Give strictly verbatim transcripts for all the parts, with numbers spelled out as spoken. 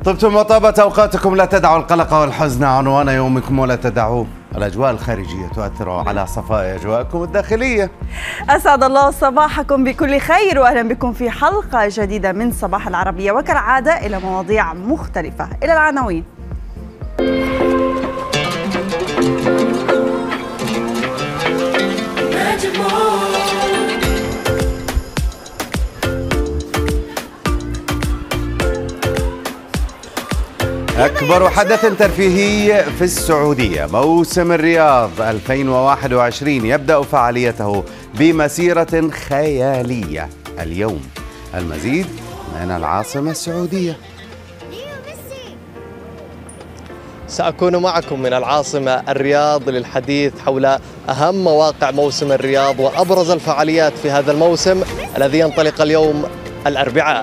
طبتم وطابت أوقاتكم، لا تدعوا القلق والحزن عنوان يومكم ولا تدعوا الأجواء الخارجية تؤثر على صفاء أجواءكم الداخلية. أسعد الله صباحكم بكل خير، وأهلا بكم في حلقة جديدة من صباح العربية، وكالعادة إلى مواضيع مختلفة. إلى العناوين. أكبر حدث ترفيهي في السعودية، موسم الرياض ألفين وواحد وعشرين يبدأ فعاليته بمسيرة خيالية اليوم. المزيد من العاصمة السعودية. سأكون معكم من العاصمة الرياض للحديث حول أهم مواقع موسم الرياض وأبرز الفعاليات في هذا الموسم الذي ينطلق اليوم الأربعاء.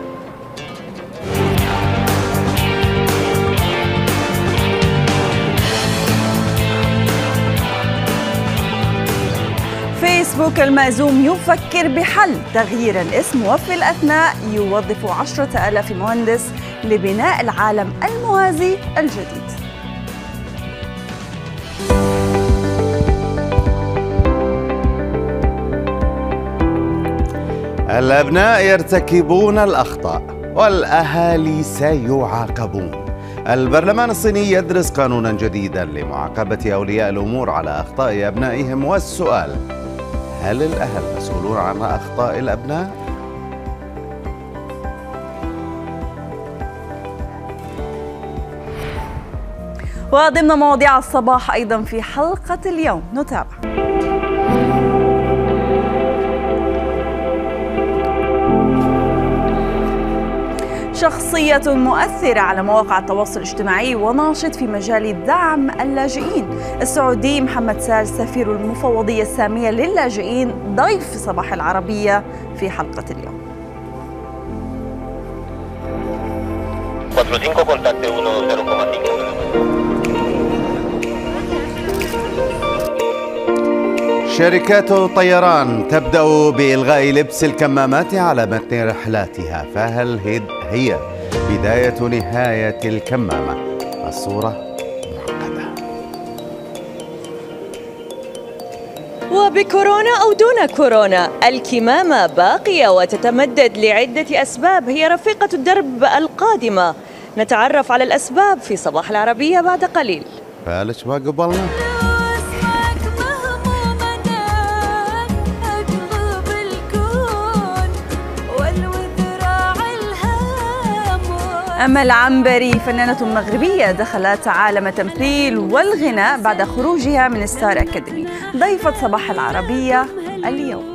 فيسبوك المأزوم يفكر بحل تغيير الاسم، وفي الأثناء يوظف عشرة آلاف مهندس لبناء العالم الموازي الجديد. الأبناء يرتكبون الأخطاء والأهالي سيعاقبون. البرلمان الصيني يدرس قانونا جديدا لمعاقبة أولياء الأمور على أخطاء أبنائهم، والسؤال: هل الأهل مسؤولون عن أخطاء الأبناء؟ وضمن مواضيع الصباح أيضا في حلقة اليوم نتابع شخصية مؤثرة على مواقع التواصل الاجتماعي وناشط في مجال دعم اللاجئين. السعودي محمد سال سفير المفوضية السامية للاجئين ضيف في صباح العربية في حلقة اليوم. شركات طيران تبدأ بإلغاء لبس الكمامات على متن رحلاتها، فهل هي بداية نهاية الكمامة؟ الصورة معقدة. وبكورونا أو دون كورونا الكمامة باقية وتتمدد لعدة أسباب هي رفيقة الدرب القادمة. نتعرف على الأسباب في صباح العربية بعد قليل. فالش ما قبلنا. أمل عنبري فنانة مغربية دخلت عالم التمثيل والغناء بعد خروجها من ستار أكاديمي، ضيفة صباح العربية اليوم.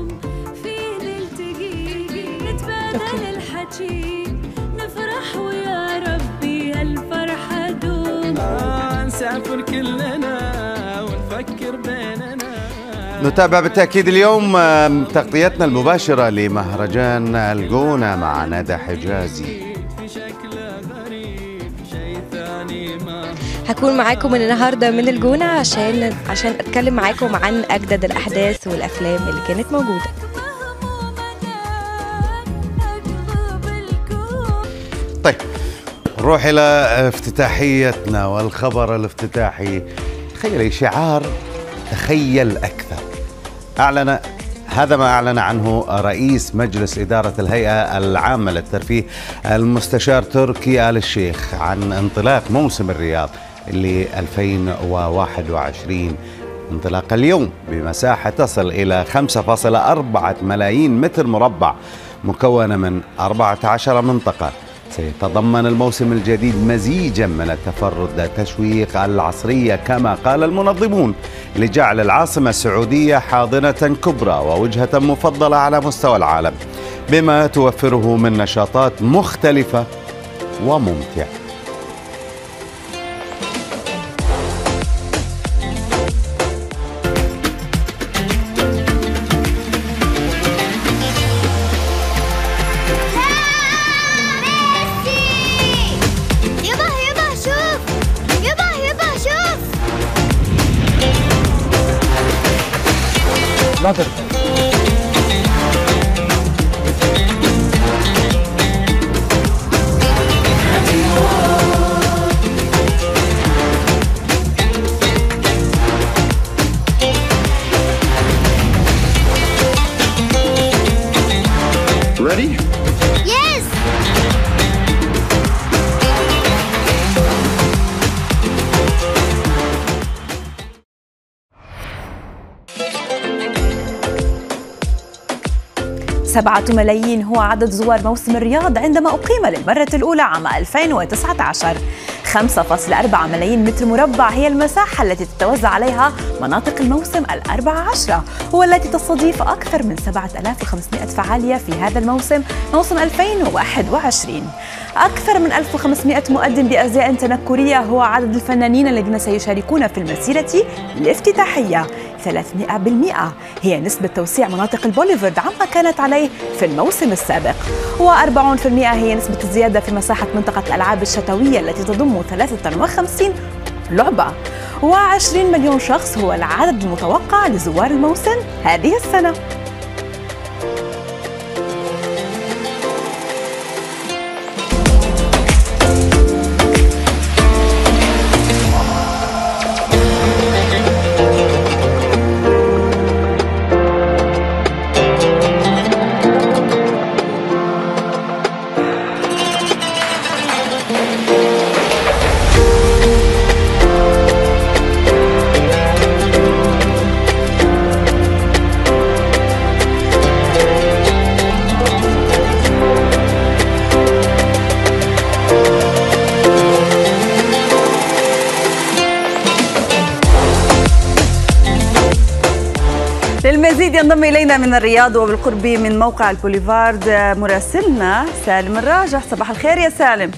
نتابع بالتأكيد اليوم تغطيتنا المباشرة لمهرجان الجونة مع ندى حجازي. هكون معاكم من النهارده من الجونة عشان عشان اتكلم معاكم عن اجدد الاحداث والافلام اللي كانت موجودة. طيب نروح الى افتتاحيتنا والخبر الافتتاحي. تخيلي شعار تخيل اكثر. اعلن هذا ما أعلن عنه رئيس مجلس إدارة الهيئة العامة للترفيه المستشار تركي آل الشيخ عن انطلاق موسم الرياض ل ألفين وواحد وعشرين، انطلاق اليوم بمساحة تصل إلى خمسة فاصلة أربعة ملايين متر مربع مكونة من أربعة عشر منطقة. سيتضمن الموسم الجديد مزيجا من التفرد التشويق العصرية كما قال المنظمون، لجعل العاصمة السعودية حاضنة كبرى ووجهة مفضلة على مستوى العالم، بما توفره من نشاطات مختلفة وممتعة. ناظر سبعة ملايين هو عدد زوار موسم الرياض عندما أقيم للمرة الأولى عام ألفين وتسعة عشر. خمسة فاصلة أربعة ملايين متر مربع هي المساحة التي تتوزع عليها مناطق الموسم الأربع عشرة، والتي تستضيف أكثر من سبعة آلاف وخمسمائة فعالية في هذا الموسم، موسم ألفين وواحد وعشرين. أكثر من ألف وخمسمائة مؤدٍ بأزياء تنكرية هو عدد الفنانين الذين سيشاركون في المسيرة الافتتاحية. ثلاثمائة بالمئة هي نسبة توسيع مناطق البوليفارد عما كانت عليه في الموسم السابق، وأربعين بالمئة هي نسبة الزيادة في مساحة منطقة الألعاب الشتوية التي تضم ثلاثة وخمسين لعبة. وعشرين مليون شخص هو العدد المتوقع لزوار الموسم هذه السنة. للمزيد ينضم إلينا من الرياض وبالقرب من موقع البوليفارد مراسلنا سالم الراجح. صباح الخير يا سالم.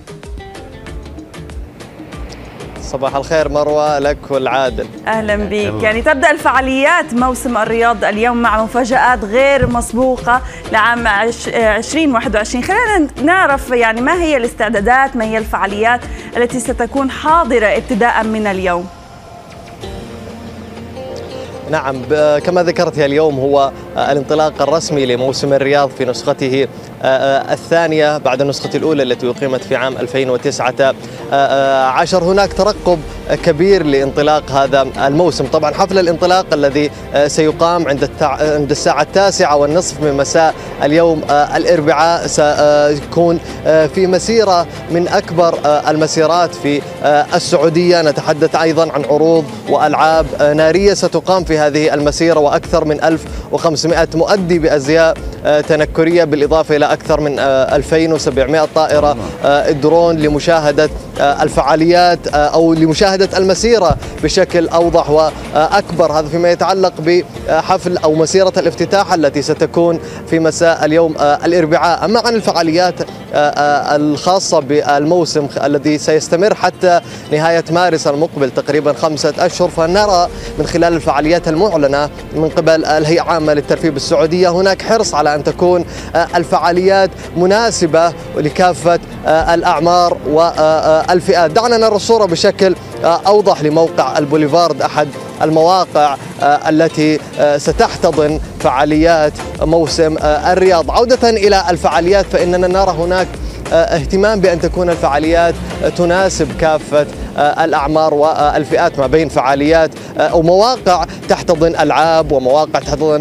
صباح الخير مروة لك والعادل. أهلا بك. يعني تبدأ الفعاليات موسم الرياض اليوم مع مفاجآت غير مسبوقة لعام ألفين وواحد وعشرين. خلينا نعرف يعني ما هي الاستعدادات، ما هي الفعاليات التي ستكون حاضرة ابتداء من اليوم؟ نعم، كما ذكرت اليوم هو الانطلاق الرسمي لموسم الرياض في نسخته الثانية بعد النسخة الأولى التي أقيمت في عام ألفين وتسعة عشر. هناك ترقب كبير لانطلاق هذا الموسم. طبعا حفل الانطلاق الذي سيقام عند عند الساعة التاسعة والنصف من مساء اليوم الأربعاء سيكون في مسيرة من أكبر المسيرات في السعودية. نتحدث أيضا عن عروض وألعاب نارية ستقام في هذه المسيرة، وأكثر من ألف وخمسمائة مؤدي بأزياء تنكرية، بالإضافة إلى أكثر من ألفين وسبعمائة طائرة درون لمشاهدة الفعاليات أو لمشاهدة المسيرة بشكل أوضح وأكبر. هذا فيما يتعلق بحفل أو مسيرة الافتتاح التي ستكون في مساء اليوم الأربعاء. أما عن الفعاليات الخاصة بالموسم الذي سيستمر حتى نهاية مارس المقبل تقريبا خمسة أشهر، فنرى من خلال الفعاليات المعلنة من قبل الهيئة العامة للترفيه السعودية هناك حرص على أن تكون الفعاليات مناسبة لكافة الأعمار والفئات. دعنا نرى الصورة بشكل أوضح لموقع البوليفارد، أحد المواقع التي ستحتضن فعاليات موسم الرياض. عودة إلى الفعاليات، فإننا نرى هناك اهتمام بأن تكون الفعاليات تناسب كافة الأعمار والفئات، ما بين فعاليات أو مواقع تحتضن ألعاب ومواقع تحتضن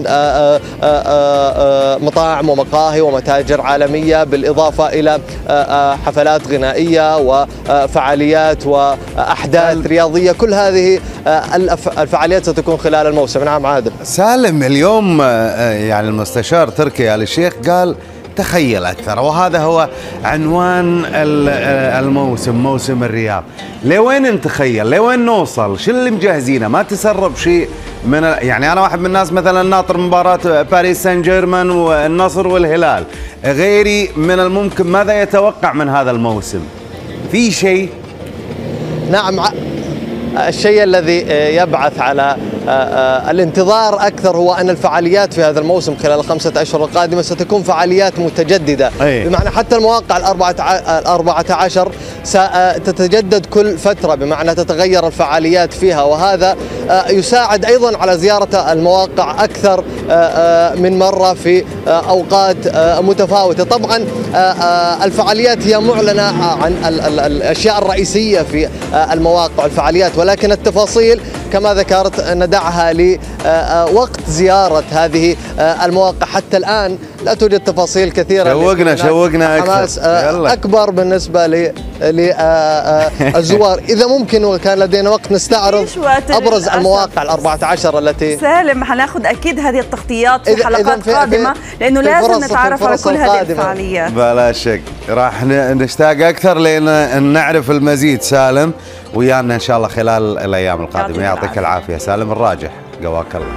مطاعم ومقاهي ومتاجر عالمية، بالإضافة إلى حفلات غنائية وفعاليات وأحداث رياضية. كل هذه الفعاليات ستكون خلال الموسم. نعم عادل. سالم، اليوم يعني المستشار تركي آل الشيخ قال تخيل أكثر، وهذا هو عنوان الموسم، موسم الرياض. لوين نتخيل؟ لوين نوصل؟ شو اللي مجهزينه؟ ما تسرب شيء من يعني أنا واحد من الناس مثلا ناطر مباراة باريس سان جيرمان والنصر والهلال، غيري من الممكن ماذا يتوقع من هذا الموسم؟ في شيء؟ نعم، الشيء الذي يبعث على الانتظار أكثر هو أن الفعاليات في هذا الموسم خلال الخمسة أشهر القادمة ستكون فعاليات متجددة. أيه. بمعنى حتى المواقع الأربعة عشر ستتجدد كل فترة، بمعنى تتغير الفعاليات فيها، وهذا يساعد أيضا على زيارة المواقع أكثر من مرة في أوقات متفاوتة. طبعا الفعاليات هي معلنة عن الأشياء الرئيسية في المواقع الفعاليات، ولكن التفاصيل كما ذكرت ندعها لوقت زيارة هذه المواقع. حتى الآن لا توجد تفاصيل كثيرة. شوقنا شوقنا حماس أكبر بالنسبة للزوار. إذا ممكن وكان لدينا وقت نستعرض أبرز المواقع الأربعة عشر التي سالم حناخذ أكيد هذه التغطيات في إذا حلقات في قادمة، لأنه لازم نتعرف على كل هذه الفعاليات. بلا شك راح نشتاق أكثر لأن نعرف المزيد. سالم ويانا إن شاء الله خلال الأيام القادمة. يعطيك العافية سالم الراجح، قواك الله.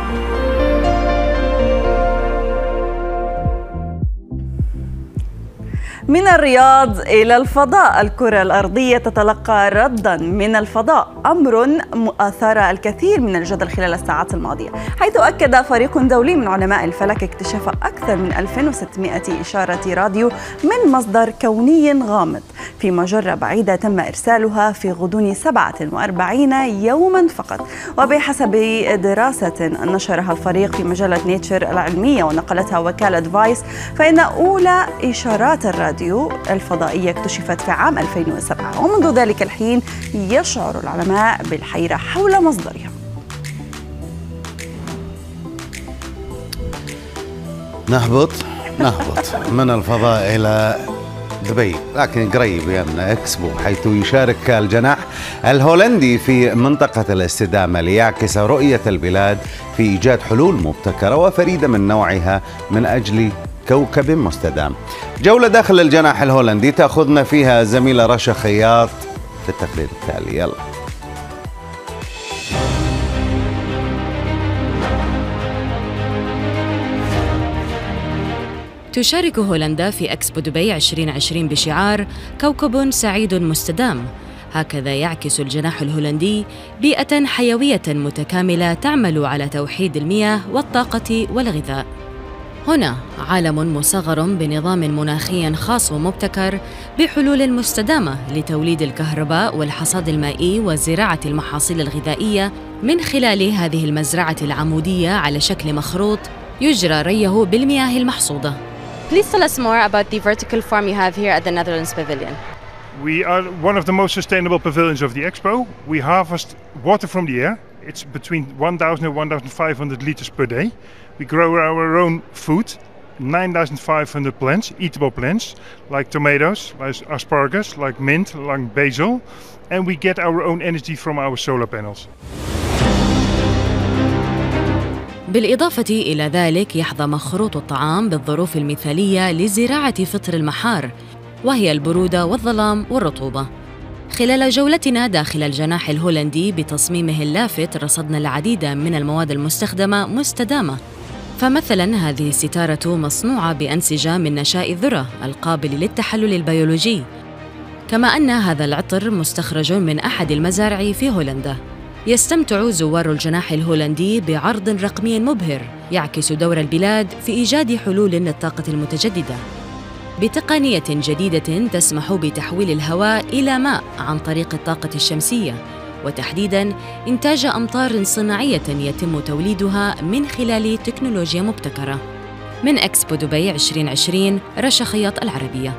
من الرياض إلى الفضاء، الكرة الأرضية تتلقى ردا من الفضاء، أمر أثار الكثير من الجدل خلال الساعات الماضية، حيث أكد فريق دولي من علماء الفلك اكتشاف أكثر من ألف وستمائة إشارة راديو من مصدر كوني غامض في مجرة بعيدة تم إرسالها في غضون سبعة وأربعين يوما فقط. وبحسب دراسة نشرها الفريق في مجلة نيتشر العلمية ونقلتها وكالة فايس، فإن أولى إشارات الراديو الفضائية اكتشفت في عام ألفين وسبعة، ومنذ ذلك الحين يشعر العلماء بالحيرة حول مصدرها. نهبط نهبط من الفضاء إلى دبي، لكن قريب يمنا اكسبو، حيث يشارك الجناح الهولندي في منطقة الاستدامة ليعكس رؤية البلاد في إيجاد حلول مبتكرة وفريدة من نوعها من أجل كوكب مستدام. جولة داخل الجناح الهولندي تأخذنا فيها زميلة رشا خياط في التقرير التالي. يلا. تشارك هولندا في إكسبو دبي عشرين عشرين بشعار كوكب سعيد مستدام. هكذا يعكس الجناح الهولندي بيئة حيوية متكاملة تعمل على توحيد المياه والطاقة والغذاء. هنا عالم مصغر بنظام مناخي خاص ومبتكر بحلول مستدامة لتوليد الكهرباء والحصاد المائي وزراعة المحاصيل الغذائية من خلال هذه المزرعة العمودية على شكل مخروط يجرى ريه بالمياه المحصودة. Please tell us more about the vertical farm you have here at the Netherlands Pavilion. We are one of the most sustainable pavilions of the Expo. We harvest water from the air. It's between one thousand and one thousand five hundred liters per day. We grow our own food, nine thousand five hundred plants, eatable plants, like tomatoes, like asparagus, like mint, like basil, and we get our own energy from our solar panels. بالإضافة إلى ذلك يحظى مخروط الطعام بالظروف المثالية لزراعة فطر المحار، وهي البرودة والظلام والرطوبة. خلال جولتنا داخل الجناح الهولندي بتصميمه اللافت رصدنا العديد من المواد المستخدمة مستدامة. فمثلاً هذه الستارة مصنوعة بأنسجة من نشاء الذرة القابل للتحلل البيولوجي، كما أن هذا العطر مستخرج من أحد المزارع في هولندا. يستمتع زوار الجناح الهولندي بعرض رقمي مبهر يعكس دور البلاد في إيجاد حلول للطاقة المتجددة بتقنية جديدة تسمح بتحويل الهواء إلى ماء عن طريق الطاقة الشمسية، وتحديداً إنتاج أمطار صناعية يتم توليدها من خلال تكنولوجيا مبتكرة. من إكسبو دبي عشرين عشرين، رشا خياط العربية.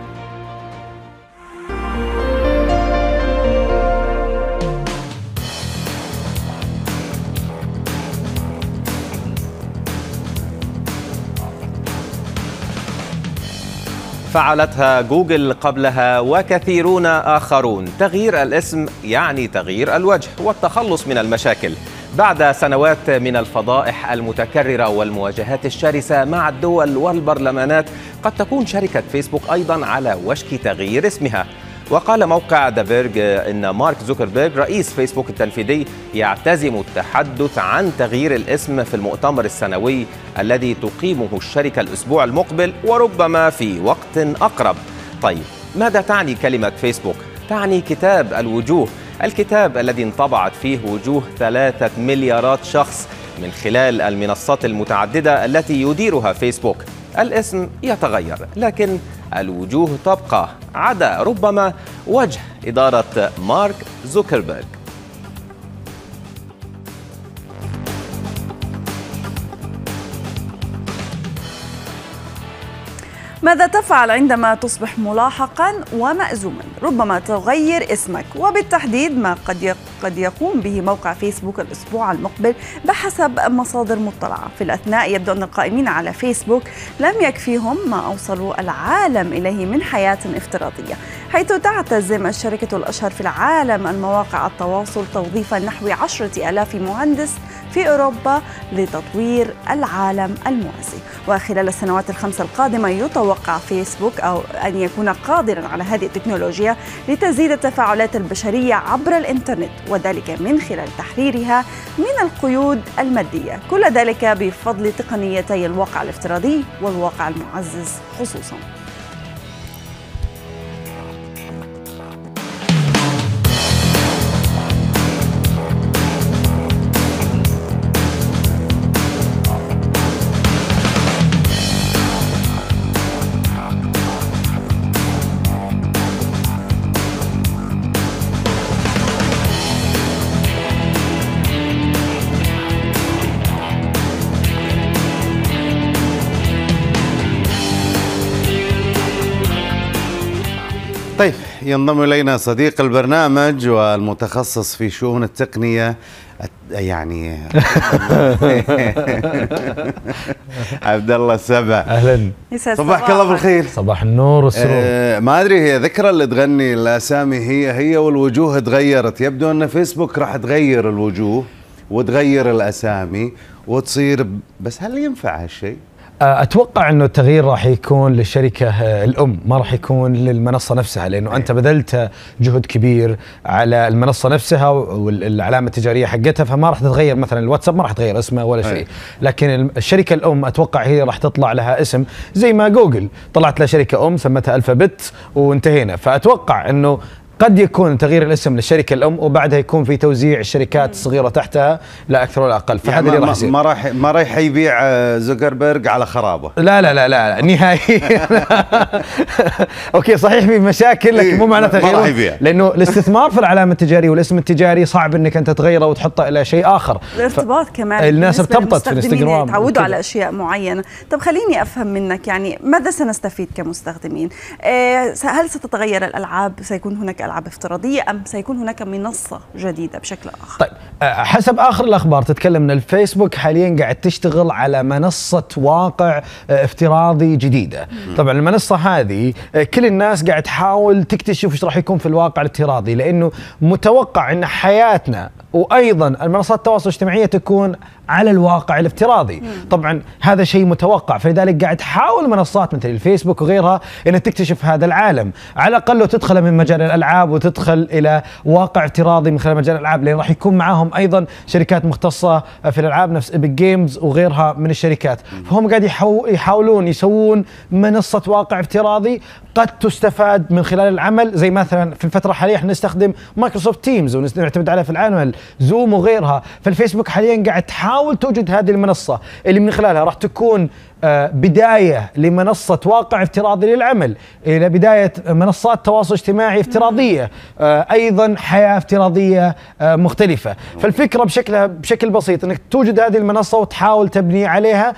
فعلتها جوجل قبلها وكثيرون آخرون. تغيير الاسم يعني تغيير الوجه والتخلص من المشاكل. بعد سنوات من الفضائح المتكررة والمواجهات الشرسة مع الدول والبرلمانات، قد تكون شركة فيسبوك أيضاً على وشك تغيير اسمها. وقال موقع ذا فيرج إن مارك زوكربيرج رئيس فيسبوك التنفيذي يعتزم التحدث عن تغيير الاسم في المؤتمر السنوي الذي تقيمه الشركة الأسبوع المقبل وربما في وقت أقرب. طيب، ماذا تعني كلمة فيسبوك؟ تعني كتاب الوجوه، الكتاب الذي انطبعت فيه وجوه ثلاثة مليارات شخص من خلال المنصات المتعددة التي يديرها فيسبوك. الاسم يتغير لكن الوجوه تبقى، عدا ربما وجه إدارة مارك زوكربيرج. ماذا تفعل عندما تصبح ملاحقا ومأزوما؟ ربما تغير اسمك، وبالتحديد ما قد قد يقوم به موقع فيسبوك الأسبوع المقبل بحسب مصادر مطلعة. في الأثناء يبدو أن القائمين على فيسبوك لم يكفيهم ما أوصلوا العالم إليه من حياة افتراضية، حيث تعتزم الشركة الأشهر في العالم المواقع التواصل توظيف نحو عشرة آلاف مهندس في أوروبا لتطوير العالم الموازي. وخلال السنوات الخمس القادمة يتوقع فيسبوك أو أن يكون قادراً على هذه التكنولوجيا لتزيد التفاعلات البشرية عبر الإنترنت، وذلك من خلال تحريرها من القيود المادية، كل ذلك بفضل تقنيتي الواقع الافتراضي والواقع المعزز خصوصاً. طيب، ينضم إلينا صديق البرنامج والمتخصص في شؤون التقنية يعني عبد الله السبع. اهلا، صباحك الله بالخير. صباح النور والسرور. آه ما ادري، هي ذكرى اللي تغني الاسامي هي هي والوجوه تغيرت. يبدو ان فيسبوك راح تغير الوجوه وتغير الاسامي وتصير، بس هل ينفع هالشيء؟ اتوقع انه التغيير راح يكون للشركه الام، ما راح يكون للمنصه نفسها، لانه انت بذلت جهد كبير على المنصه نفسها والعلامه التجاريه حقتها، فما راح تتغير. مثلا الواتساب ما راح تغير اسمه ولا شيء، لكن الشركه الام اتوقع هي راح تطلع لها اسم زي ما جوجل طلعت لها شركه ام سمتها الفابت وانتهينا. فاتوقع انه قد يكون تغيير الاسم للشركه الام وبعدها يكون في توزيع الشركات الصغيره تحتها لا اكثر ولا اقل. فهذا يعني اللي راح يصير. ما راح ما راح يبيع زوكربيرج على خرابه. لا لا لا لا نهائيا. اوكي صحيح في مشاكل لكن مو معنى تغيير، لانه الاستثمار في العلامه التجاريه والاسم التجاري صعب انك انت تغيره وتحطه الى شيء اخر. الارتباط ف... كمان الناس ارتبطت في الانستغرام، تعودوا على اشياء معينه. طب خليني افهم منك، يعني ماذا سنستفيد كمستخدمين؟ هل ستتغير الالعاب؟ سيكون هناك العاب افتراضيه ام سيكون هناك منصه جديده بشكل اخر؟ طيب حسب اخر الاخبار تتكلم ان الفيسبوك حاليا قاعد تشتغل على منصه واقع افتراضي جديده. مم. طبعا المنصه هذه كل الناس قاعد تحاول تكتشف ايش راح يكون في الواقع الافتراضي، لانه متوقع ان حياتنا وايضا المنصات التواصل الاجتماعي تكون على الواقع الافتراضي. مم. طبعا هذا شيء متوقع، فلذلك قاعد تحاول منصات مثل الفيسبوك وغيرها انها تكتشف هذا العالم، على الاقل تدخل من مجال الالعاب وتدخل الى واقع افتراضي من خلال مجال الالعاب، لان راح يكون معاهم ايضا شركات مختصه في الالعاب نفس ايبك جيمز وغيرها من الشركات. مم. فهم قاعد يحاولون يسوون منصه واقع افتراضي قد تستفاد من خلال العمل، زي مثلا في الفتره الحاليه احنا نستخدم مايكروسوفت تيمز ونعتمد عليها في العمل، زوم وغيرها. فالفيسبوك حاليا قاعد تحاول توجد هذه المنصه اللي من خلالها راح تكون بدايه لمنصه واقع افتراضي للعمل، الى بدايه منصات تواصل اجتماعي افتراضيه، ايضا حياه افتراضيه مختلفه. فالفكره بشكلها بشكل بسيط انك توجد هذه المنصه وتحاول تبني عليها،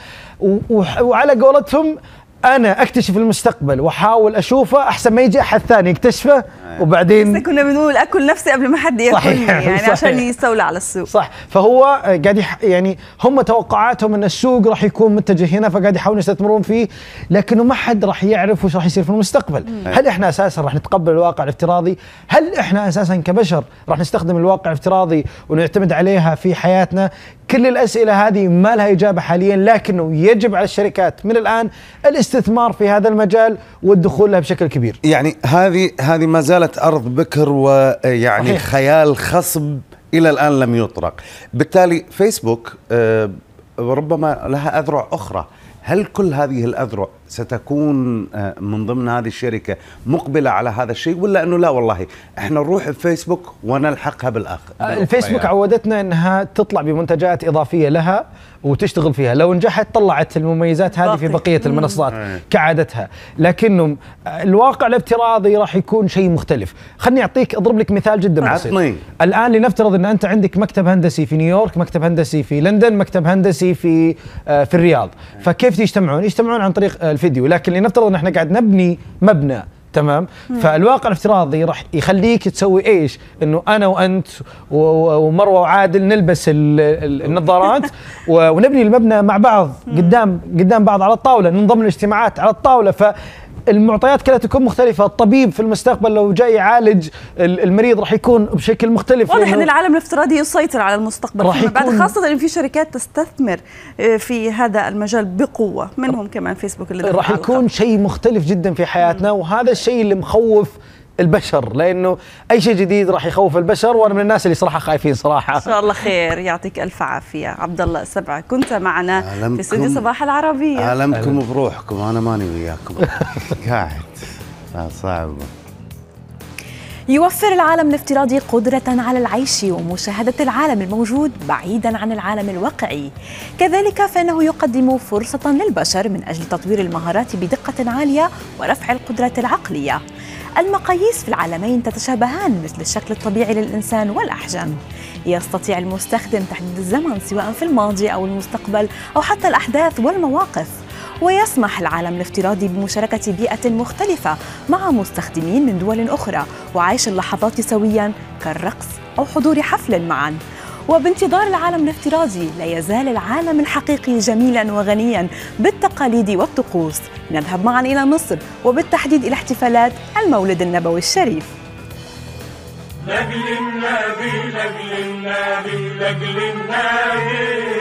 وعلى قولتهم أنا أكتشف المستقبل وأحاول أشوفه أحسن ما يجي أحد ثاني يكتشفه وبعدين. بس كنا بنقول أكل نفسي قبل ما حد ياكلني، يعني صحيح. عشان يستولى على السوق. صح، فهو قاعد يعني هم توقعاتهم أن السوق راح يكون متجه هنا، فقاعد يحاولون يستثمرون فيه، لكنه ما حد راح يعرف وش راح يصير في المستقبل. مم. هل إحنا أساسا راح نتقبل الواقع الافتراضي؟ هل إحنا أساسا كبشر راح نستخدم الواقع الافتراضي ونعتمد عليها في حياتنا؟ كل الأسئلة هذه ما لها إجابة حاليا، لكنه يجب على الشركات من الآن الاستثمار في هذا المجال والدخول لها بشكل كبير. يعني هذه هذه ما زالت أرض بكر، ويعني صحيح. خيال خصب إلى الآن لم يطرق. بالتالي فيسبوك ربما لها أذرع أخرى. هل كل هذه الأذرع ستكون من ضمن هذه الشركة مقبلة على هذا الشيء، ولا أنه لا والله إحنا نروح بفيسبوك ونلحقها بالآخر؟ الفيسبوك عودتنا أنها تطلع بمنتجات إضافية لها وتشتغل فيها، لو نجحت طلعت المميزات هذه في بقية المنصات كعادتها، لكنه الواقع الافتراضي راح يكون شيء مختلف. خلني أعطيك أضرب لك مثال جدا بسيط. الآن لنفترض أن أنت عندك مكتب هندسي في نيويورك، مكتب هندسي في لندن، مكتب هندسي في في الرياض، فكيف يجتمعون؟ يجتمعون عن طريق الفيديو، لكن لنفترض ان احنا قاعد نبني مبنى تمام. مم. فالواقع الافتراضي راح يخليك تسوي ايش؟ انه انا وانت ومروه وعادل نلبس النظارات ونبني المبنى مع بعض قدام قدام بعض على الطاوله، ننضم الاجتماعات على الطاوله. ف المعطيات كلها تكون مختلفة. الطبيب في المستقبل لو جاي يعالج المريض راح يكون بشكل مختلف. واضح ان العالم الافتراضي يسيطر على المستقبل فيما بعد، خاصة ان في شركات تستثمر في هذا المجال بقوة، منهم كمان فيسبوك اللي راح يكون شيء مختلف جدا في حياتنا. وهذا الشيء اللي مخوف البشر، لانه اي شيء جديد راح يخوف البشر، وانا من الناس اللي صراحه خايفين صراحه. ان شاء الله خير، يعطيك الف عافيه. عبد الله السبع كنت معنا في استوديو صباح العربيه. عالمكم بروحكم، انا ماني وياكم قاعد صعب. يوفر العالم الافتراضي قدرة على العيش ومشاهدة العالم الموجود بعيداً عن العالم الواقعي. كذلك فإنه يقدم فرصة للبشر من أجل تطوير المهارات بدقة عالية ورفع القدرات العقلية. المقاييس في العالمين تتشابهان مثل الشكل الطبيعي للإنسان والأحجام. يستطيع المستخدم تحديد الزمن سواء في الماضي أو المستقبل أو حتى الأحداث والمواقف. ويسمح العالم الافتراضي بمشاركة بيئة مختلفة مع مستخدمين من دول أخرى وعيش اللحظات سوياً كالرقص أو حضور حفل معاً. وبانتظار العالم الافتراضي لا يزال العالم الحقيقي جميلاً وغنياً بالتقاليد والطقوس. نذهب معاً إلى مصر وبالتحديد إلى احتفالات المولد النبوي الشريف. لأجل النبي لأجل النبي لأجل النبي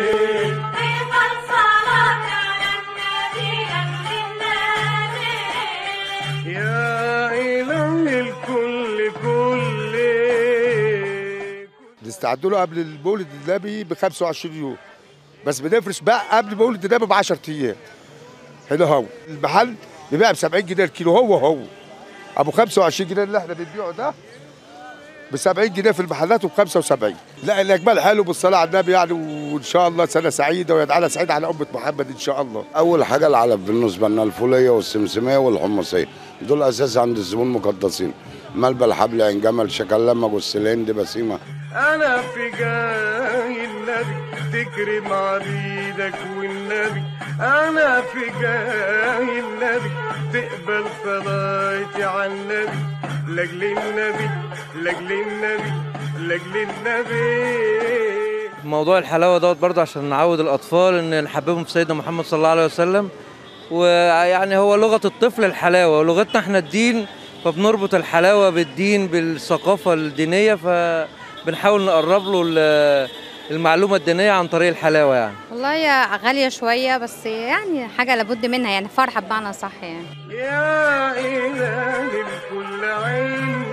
بنستعد له قبل المولد النبي ب خمسة وعشرين يوم، بس بنفرش بقى قبل مولد النبي ب عشرة ايام. هنا هو المحل بيبيع ب سبعين جنيه الكيلو، هو هو ابو خمسة وعشرين جنيه اللي احنا بنبيعه ده ب سبعين جنيه في المحلات وب خمسة وسبعين. لا الاجمال حلو بالصلاه على النبي يعني، وان شاء الله سنه سعيده ويجعلها سعيده على امه محمد ان شاء الله. اول حاجه العلف بالنسبه لنا، الفوليه والسمسميه والحمصيه دول اساس عند الزبون مقدسين. ملبى الحبل عين جمل شكلمه والسلند بسيمه. أنا في جاي النبي تكرم عبيدك والنبي، أنا في جاي النبي تقبل صلاتي على النبي، لأجل النبي لأجل النبي لأجل النبي. موضوع الحلاوة دوت برضه عشان نعود الأطفال إن نحببهم في سيدنا محمد صلى الله عليه وسلم، ويعني هو لغة الطفل الحلاوة ولغتنا احنا الدين، فبنربط الحلاوة بالدين بالثقافة الدينية، ف بنحاول نقرب له المعلومة الدينية عن طريق الحلاوة. يعني والله هي غالية شوية بس يعني حاجة لابد منها، يعني فرحة بمعنى صح. يعني يا إله الكل عيني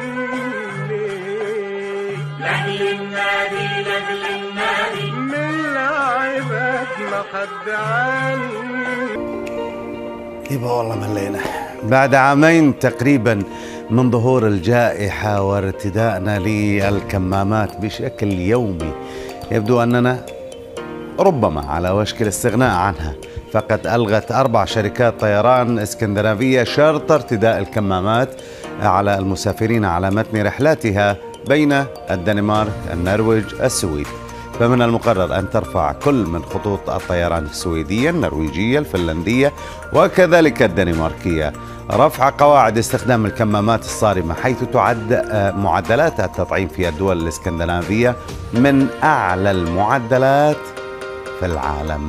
لأجل النبي لأجل النبي من لعبك ما حد عني. يبقى والله ملينا بعد عامين تقريبا من ظهور الجائحة وارتدائنا للكمامات بشكل يومي. يبدو أننا ربما على وشك الاستغناء عنها، فقد ألغت أربع شركات طيران اسكندنافية شرط ارتداء الكمامات على المسافرين على متن رحلاتها بين الدنمارك، النرويج، السويد. فمن المقرر أن ترفع كل من خطوط الطيران السويدية، النرويجية، الفنلندية وكذلك الدنماركية رفع قواعد استخدام الكمامات الصارمة، حيث تعد معدلات التطعيم في الدول الاسكندنافية من أعلى المعدلات في العالم.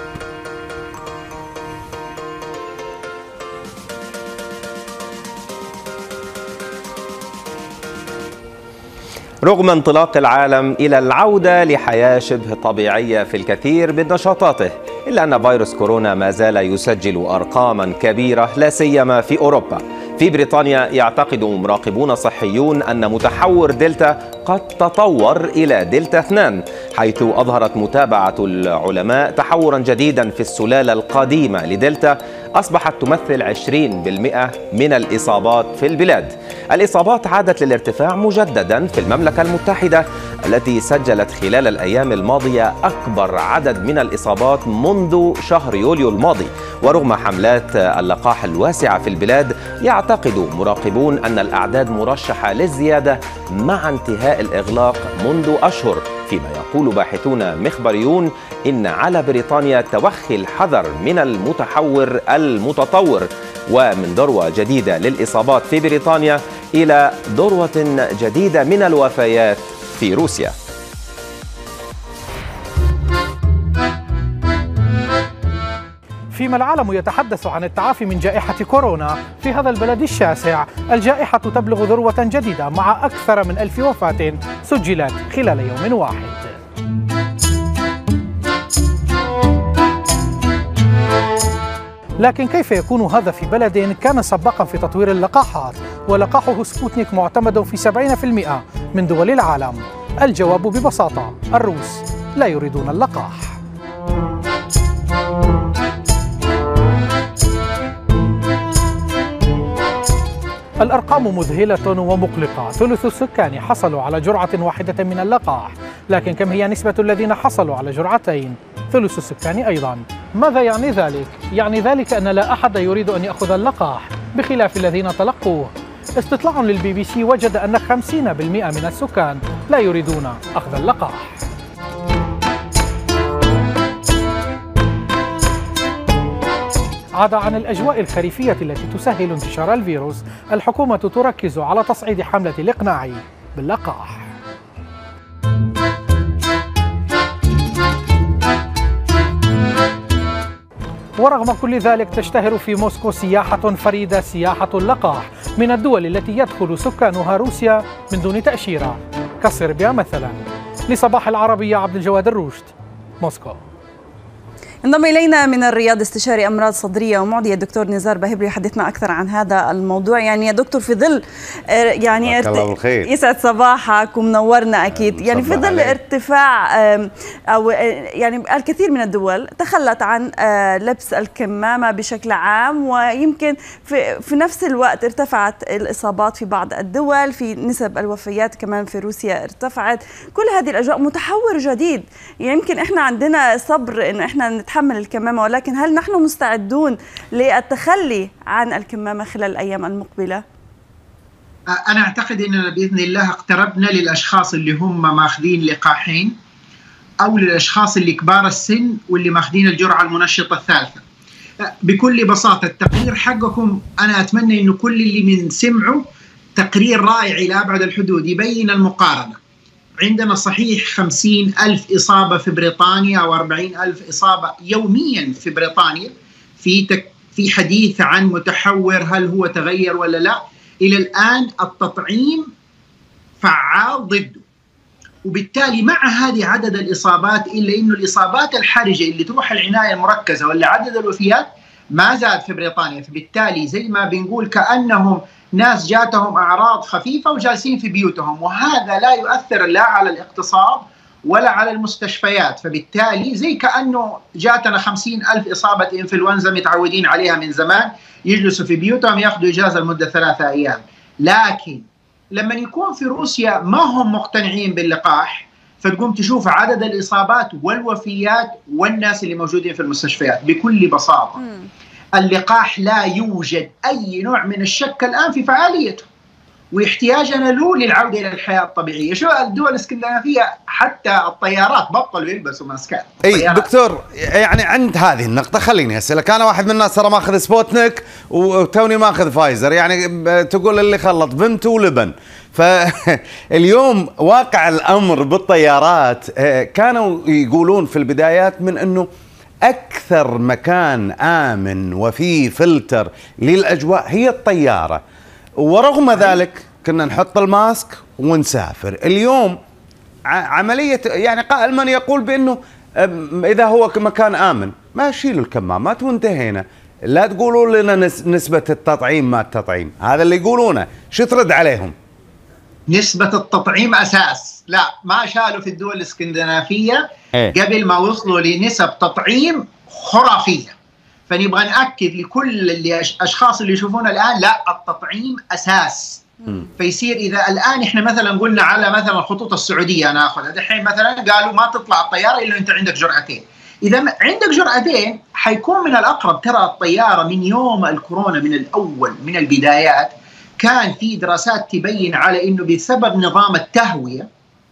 رغم انطلاق العالم إلى العودة لحياة شبه طبيعية في الكثير من نشاطاته، إلا أن فيروس كورونا ما زال يسجل أرقاما كبيرة لا سيما في أوروبا. في بريطانيا يعتقد مراقبون صحيون أن متحور دلتا قد تطور إلى دلتا اثنين، حيث أظهرت متابعة العلماء تحورا جديدا في السلالة القديمة لدلتا أصبحت تمثل عشرين بالمئة من الإصابات في البلاد. الإصابات عادت للارتفاع مجددا في المملكة المتحدة التي سجلت خلال الأيام الماضية أكبر عدد من الإصابات منذ شهر يوليو الماضي. ورغم حملات اللقاح الواسعة في البلاد، يعتقد مراقبون أن الأعداد مرشحة للزيادة مع انتهاء الإغلاق منذ أشهر. فيما يقول باحثون مخبريون إن على بريطانيا توخي الحذر من المتحور المتطور، ومن ذروة جديدة للإصابات في بريطانيا إلى ذروة جديدة من الوفيات في روسيا. فيما العالم يتحدث عن التعافي من جائحة كورونا، في هذا البلد الشاسع الجائحة تبلغ ذروة جديدة مع أكثر من ألف وفاة سجلت خلال يوم واحد. لكن كيف يكون هذا في بلد كان سباقا في تطوير اللقاحات ولقاحه سبوتنيك معتمد في سبعين بالمئة من دول العالم؟ الجواب ببساطة: الروس لا يريدون اللقاح. الأرقام مذهلة ومقلقة، ثلث السكان حصلوا على جرعة واحدة من اللقاح، لكن كم هي نسبة الذين حصلوا على جرعتين؟ ثلث السكان أيضا. ماذا يعني ذلك؟ يعني ذلك أن لا أحد يريد أن يأخذ اللقاح بخلاف الذين تلقوه. استطلاع للبي بي سي وجد أن خمسين بالمئة من السكان لا يريدون أخذ اللقاح. عدا عن الأجواء الخريفية التي تسهل انتشار الفيروس، الحكومة تركز على تصعيد حملة الإقناع باللقاح. ورغم كل ذلك تشتهر في موسكو سياحة فريدة، سياحة اللقاح، من الدول التي يدخل سكانها روسيا من دون تأشيرة كصربيا مثلا. لصباح العربية عبد الجواد الروشد، موسكو. انضم الينا من الرياض استشاري امراض صدريه ومعديه الدكتور نزار باهبري يحدثنا اكثر عن هذا الموضوع. يعني يا دكتور في ظل يعني ارت... يسعد صباحك ومنورنا اكيد. يعني في ظل ارتفاع او يعني الكثير من الدول تخلت عن لبس الكمامه بشكل عام، ويمكن في في نفس الوقت ارتفعت الاصابات في بعض الدول، في نسب الوفيات كمان في روسيا ارتفعت. كل هذه الاجواء متحور جديد، يمكن احنا عندنا صبر ان احنا نتحمل الكمامة، ولكن هل نحن مستعدون للتخلي عن الكمامة خلال الأيام المقبلة؟ أنا أعتقد أننا بإذن الله اقتربنا للأشخاص اللي هم ماخذين لقاحين، أو للأشخاص اللي كبار السن واللي ماخذين الجرعة المنشطة الثالثة. بكل بساطة التقرير حقكم أنا أتمنى أنه كل اللي من سمعه تقرير رائع إلى أبعد الحدود يبين المقارنة. عندنا صحيح خمسين ألف إصابة في بريطانيا أو أربعين ألف إصابة يوميا في بريطانيا، في تك في حديث عن متحور هل هو تغير ولا لا. إلى الآن التطعيم فعال ضده، وبالتالي مع هذه عدد الإصابات إلا إنه الإصابات الحرجة اللي تروح العناية المركزة ولا عدد الوفيات ما زاد في بريطانيا. فبالتالي زي ما بنقول كأنهم ناس جاتهم أعراض خفيفة وجالسين في بيوتهم، وهذا لا يؤثر لا على الاقتصاد ولا على المستشفيات. فبالتالي زي كأنه جاتنا خمسين ألف إصابة إنفلونزا متعودين عليها من زمان، يجلسوا في بيوتهم يأخذوا إجازة لمدة ثلاثة أيام. لكن لما يكون في روسيا ما هم مقتنعين باللقاح، فتقوم تشوف عدد الإصابات والوفيات والناس اللي موجودين في المستشفيات. بكل بساطة م. اللقاح لا يوجد أي نوع من الشك الآن في فعاليته، واحتياجنا له للعودة إلى الحياة الطبيعية. شو الدول الاسكندنافية حتى الطيارات بطلوا يلبسوا ماسكات. اي دكتور، يعني عند هذه النقطة خليني أسألك، أنا واحد من الناس ترى ماخذ سبوتنيك وتوني ماخذ فايزر، يعني تقول اللي خلط بنت ولبن. فاليوم واقع الأمر بالطيارات، كانوا يقولون في البدايات من أنه أكثر مكان آمن وفيه فلتر للأجواء هي الطيارة، ورغم ذلك كنا نحط الماسك ونسافر. اليوم عملية يعني قائل من يقول بأنه إذا هو مكان آمن ما شيلوا الكمامات وانتهينا، لا تقولوا لنا نسبة التطعيم ما التطعيم، هذا اللي يقولونه. شو ترد عليهم؟ نسبة التطعيم أساس، لا ما شالوا في الدول الاسكندنافية إيه؟ قبل ما وصلوا لنسب تطعيم خرافية. فنبغى نأكد لكل الأشخاص اللي يشوفونا الآن، لا التطعيم أساس. م. فيصير إذا الآن إحنا مثلا قلنا على مثلا الخطوط السعودية ناخذها دحين، مثلا قالوا ما تطلع الطيارة إلا أنت عندك جرعتين. إذا عندك جرعتين حيكون من الأقرب. ترى الطيارة من يوم الكورونا من الأول من البدايات كان في دراسات تبين على إنه بسبب نظام التهوية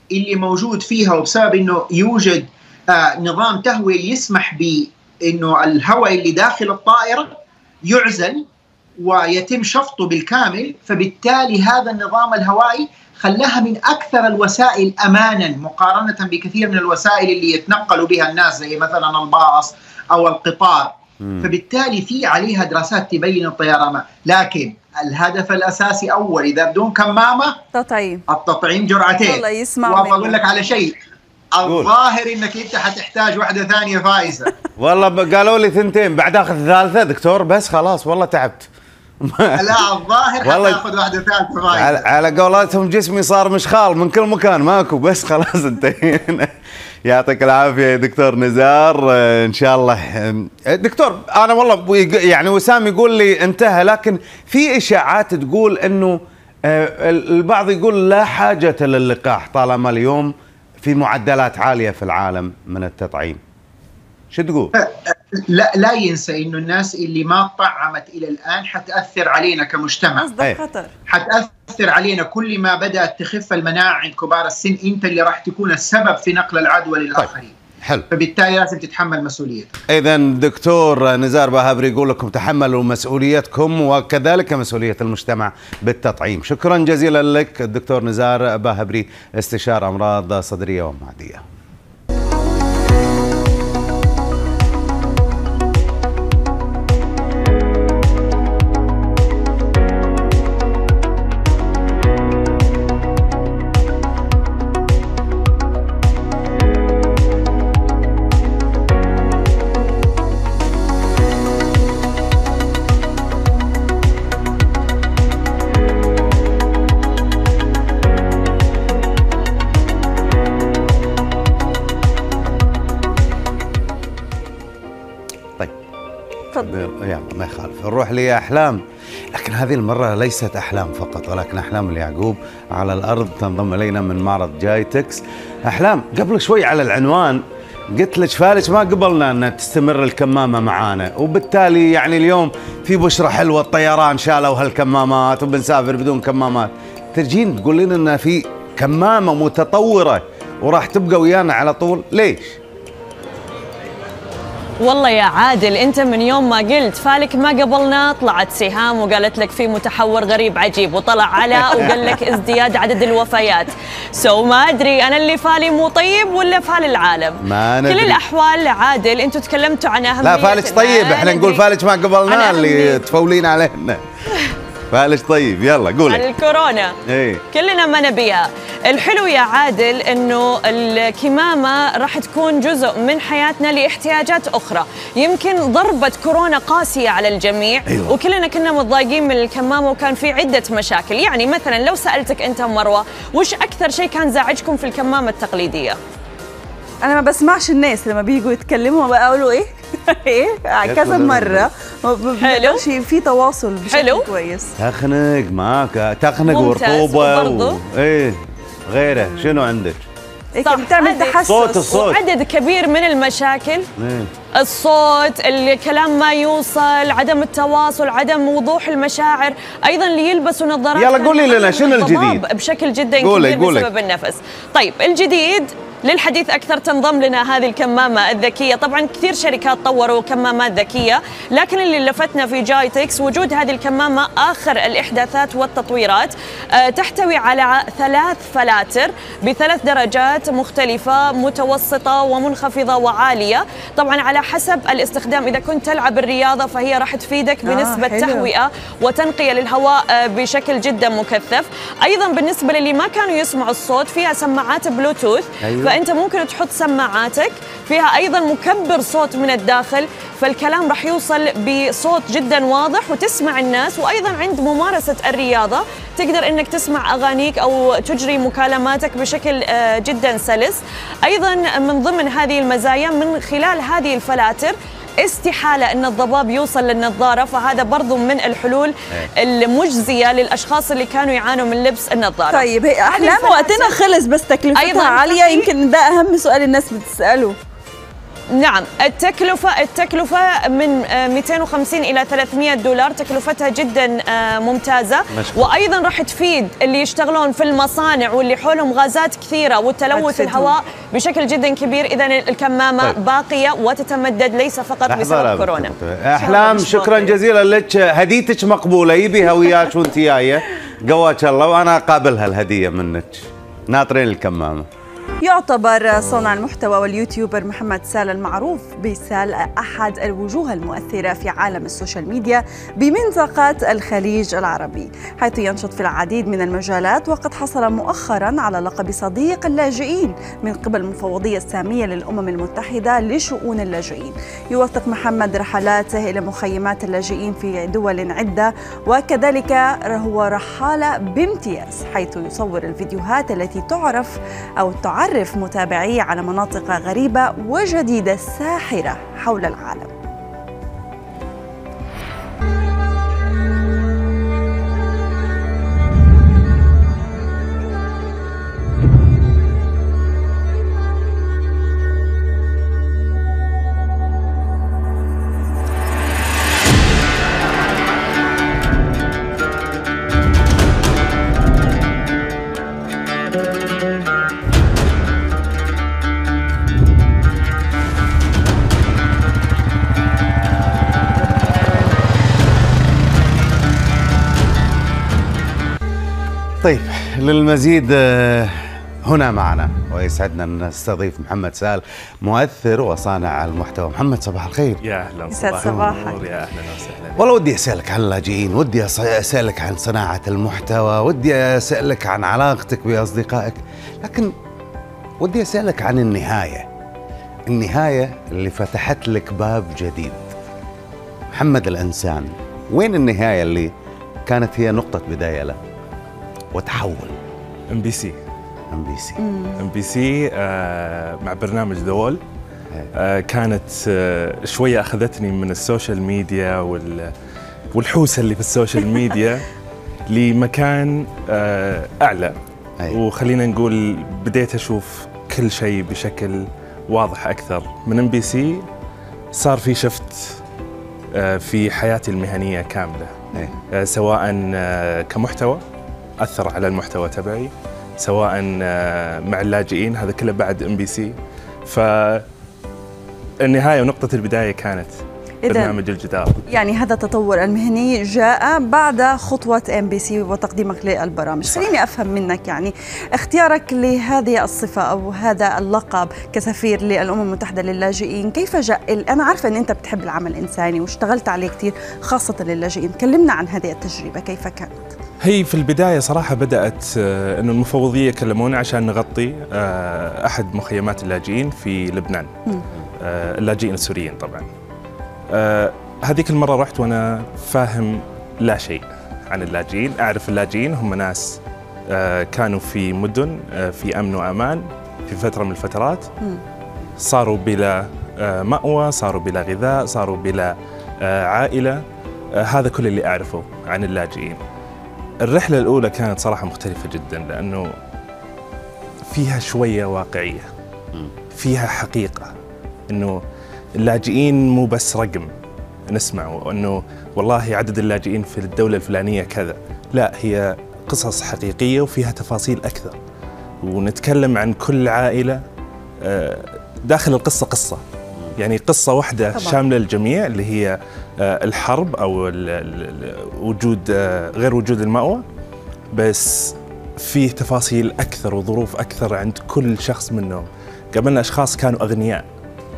اللي موجود فيها، وبسبب انه يوجد آه نظام تهوية يسمح بانه الهواء اللي داخل الطائرة يعزل ويتم شفطه بالكامل، فبالتالي هذا النظام الهوائي خلاها من أكثر الوسائل أمانا مقارنة بكثير من الوسائل اللي يتنقلوا بها الناس زي مثلا الباص أو القطار. مم. فبالتالي في عليها دراسات تبين الطيران، لكن الهدف الأساسي أول إذا بدون كمامة تطعيم التطعيم جرعتين. والله يسمع وبقول لك على شيء، الظاهر انك انت حتحتاج واحده ثانيه فايزه. والله قالوا لي ثنتين بعد اخذ ثالثه دكتور، بس خلاص والله تعبت. لا الظاهر حتاخذ واحده ثالثه فايزه. على, على قولاتهم جسمي صار مشخال من كل مكان ماكو، بس خلاص انتهينا. يعطيك العافيه يا دكتور نزار ان شاء الله. دكتور انا والله يعني وسام يقول لي انتهى، لكن في اشاعات تقول انه البعض يقول لا حاجه للقاح طالما اليوم في معدلات عاليه في العالم من التطعيم. شو تقول؟ لا لا ينسى انه الناس اللي ما طعمت الى الان حتاثر علينا كمجتمع. قصدك خطر. حتاثر علينا كل ما بدات تخف المناعه عند كبار السن، انت اللي راح تكون السبب في نقل العدوى للاخرين. طيب. حلو. فبالتالي لازم تتحمل مسؤوليتك. اذا دكتور نزار باهبري يقول لكم تحملوا مسؤوليتكم وكذلك مسؤوليه المجتمع بالتطعيم. شكرا جزيلا لك الدكتور نزار باهبري، استشار امراض صدريه ومعديه. يلا ما يخالف نروح لأحلام، لكن هذه المرة ليست أحلام فقط ولكن أحلام اليعقوب على الأرض تنضم إلينا من معرض جايتكس. أحلام قبل شوي على العنوان قلت لك فالج ما قبلنا أن تستمر الكمامة معانا، وبالتالي يعني اليوم في بشرة حلوة، الطيران شالوا هالكمامات وبنسافر بدون كمامات، ترجين تقول لنا أن في كمامة متطورة وراح تبقى ويانا على طول، ليش؟ والله يا عادل انت من يوم ما قلت فالك ما قبلنا طلعت سهام وقالت لك في متحور غريب عجيب، وطلع علاء وقال لك ازدياد عدد الوفيات. سو ما ادري انا اللي فالي مو طيب ولا فال العالم. ما ندري. كل الاحوال عادل انتم تكلمتوا عن اهميه. لا فالك طيب، احنا نقول فالك ما قبلنا اللي تفولين علينا. فالك طيب يلا قولي. الكورونا ايه كلنا ما نبيها. الحلو يا عادل انه الكمامه راح تكون جزء من حياتنا لاحتياجات اخرى، يمكن ضربه كورونا قاسيه على الجميع. أيوة. وكلنا كنا متضايقين من الكمامه وكان في عده مشاكل، يعني مثلا لو سالتك انت مروه وش اكثر شيء كان زعجكم في الكمامه التقليديه؟ انا ما بسمعش الناس لما بييجوا يتكلموا بقولوا ايه ايه كذا مره حلو في تواصل بشكل حلو كويس. تخنق معك تخنق ورطوبه و... ايه غيره شنو عندك؟ صح بتعمل تحسس. صوت الصوت وعدد كبير من المشاكل. مم. الصوت، الكلام ما يوصل، عدم التواصل، عدم وضوح المشاعر، ايضا اللي يلبسوا نظارات. يلا قولي لنا شنو الجديد بشكل جدا قولي كبير قولي. بسبب النفس. طيب الجديد للحديث أكثر تنضم لنا هذه الكمامة الذكية. طبعا كثير شركات طوروا كمامات ذكية، لكن اللي لفتنا في جايتكس وجود هذه الكمامة آخر الإحداثات والتطويرات. أه تحتوي على ثلاث فلاتر بثلاث درجات مختلفة، متوسطة ومنخفضة وعالية، طبعا على حسب الاستخدام. إذا كنت تلعب الرياضة فهي راح تفيدك بنسبة آه تهوئة وتنقية للهواء بشكل جدا مكثف. أيضا بالنسبة للي ما كانوا يسمعوا الصوت فيها سماعات بلوتوث. أيوة. فأنت ممكن تحط سماعاتك فيها أيضا مكبر صوت من الداخل، فالكلام راح يوصل بصوت جدا واضح وتسمع الناس. وأيضا عند ممارسة الرياضة تقدر أنك تسمع أغانيك أو تجري مكالماتك بشكل جدا سلس. أيضا من ضمن هذه المزايا من خلال هذه الفلاتر استحالة أن الضباب يوصل للنظارة، فهذا برضو من الحلول المجزية للأشخاص اللي كانوا يعانوا من لبس النظارة. طيب هي أحلام وقتنا خلص، بس تكلفتها عالية، يمكن ده أهم سؤال الناس بتسأله. نعم، التكلفة التكلفة من مئتين وخمسين إلى ثلاثمئة دولار، تكلفتها جدا ممتازة. مشكور. وأيضا راح تفيد اللي يشتغلون في المصانع واللي حولهم غازات كثيرة وتلوث الهواء بشكل جدا كبير. إذا الكمامة طيب. باقية وتتمدد ليس فقط بسبب كورونا. أحلام شكرا جزيلا لك، هديتك مقبولة، يبيها وياك وانت جاية، قواك الله، وأنا قابلها الهدية منك. ناطرين الكمامة. يعتبر صانع المحتوى واليوتيوبر محمد سال المعروف بسال أحد الوجوه المؤثرة في عالم السوشيال ميديا بمنطقة الخليج العربي، حيث ينشط في العديد من المجالات، وقد حصل مؤخرا على لقب صديق اللاجئين من قبل المفوضية السامية للأمم المتحدة لشؤون اللاجئين. يوثق محمد رحلاته إلى مخيمات اللاجئين في دول عدة، وكذلك هو رحالة بامتياز، حيث يصور الفيديوهات التي تعرف أو تعرف عرف متابعيه على مناطق غريبة وجديدة ساحرة حول العالم. طيب، للمزيد هنا معنا ويسعدنا أن نستضيف محمد سال، مؤثر وصانع المحتوى. محمد صباح الخير. يا أهلا، صباح النور. يا أهلا وسهلا. والله ودي أسألك عن اللاجئين، ودي أسألك عن صناعة المحتوى، ودي أسألك عن علاقتك بأصدقائك، لكن ودي أسألك عن النهاية، النهاية اللي فتحت لك باب جديد. محمد الإنسان، وين النهاية اللي كانت هي نقطة بداية له وتحول؟ ام بي سي ام بي سي ام بي سي مع برنامج ذا وول. آه كانت آه شويه اخذتني من السوشيال ميديا وال والحوسه اللي في السوشيال ميديا لمكان آه اعلى. أي. وخلينا نقول بديت اشوف كل شيء بشكل واضح اكثر. من ام بي سي صار في شفت آه في حياتي المهنيه كامله. آه سواء آه كمحتوى أثر على المحتوى تبعي، سواء مع اللاجئين، هذا كله بعد ام بي سي. فالنهاية ونقطة البداية كانت برنامج الجدار. يعني هذا التطور المهني جاء بعد خطوة ام بي سي وتقديمك للبرامج. خليني أفهم منك، يعني اختيارك لهذه الصفة أو هذا اللقب كسفير للأمم المتحدة للاجئين كيف جاء؟ أنا عارفة أن أنت بتحب العمل الإنساني واشتغلت عليه كثير خاصة للاجئين، كلمنا عن هذه التجربة كيف كانت؟ هي في البداية صراحة بدأت أنه المفوضية كلمونا عشان نغطي أحد مخيمات اللاجئين في لبنان، اللاجئين السوريين طبعاً. هذيك المرة رحت وأنا فاهم لا شيء عن اللاجئين. أعرف اللاجئين هم ناس كانوا في مدن في أمن وأمان في فترة من الفترات، صاروا بلا مأوى، صاروا بلا غذاء، صاروا بلا عائلة. هذا كل اللي أعرفه عن اللاجئين. الرحلة الأولى كانت صراحة مختلفة جدا، لأنه فيها شوية واقعية، فيها حقيقة، أنه اللاجئين مو بس رقم نسمعه أنه والله عدد اللاجئين في الدولة الفلانية كذا، لا، هي قصص حقيقية وفيها تفاصيل أكثر، ونتكلم عن كل عائلة داخل القصة قصة، يعني قصة واحدة طبعا. شاملة الجميع، اللي هي الحرب أو وجود غير وجود المأوى، بس فيه تفاصيل أكثر وظروف أكثر عند كل شخص منهم. قابلنا أشخاص كانوا أغنياء،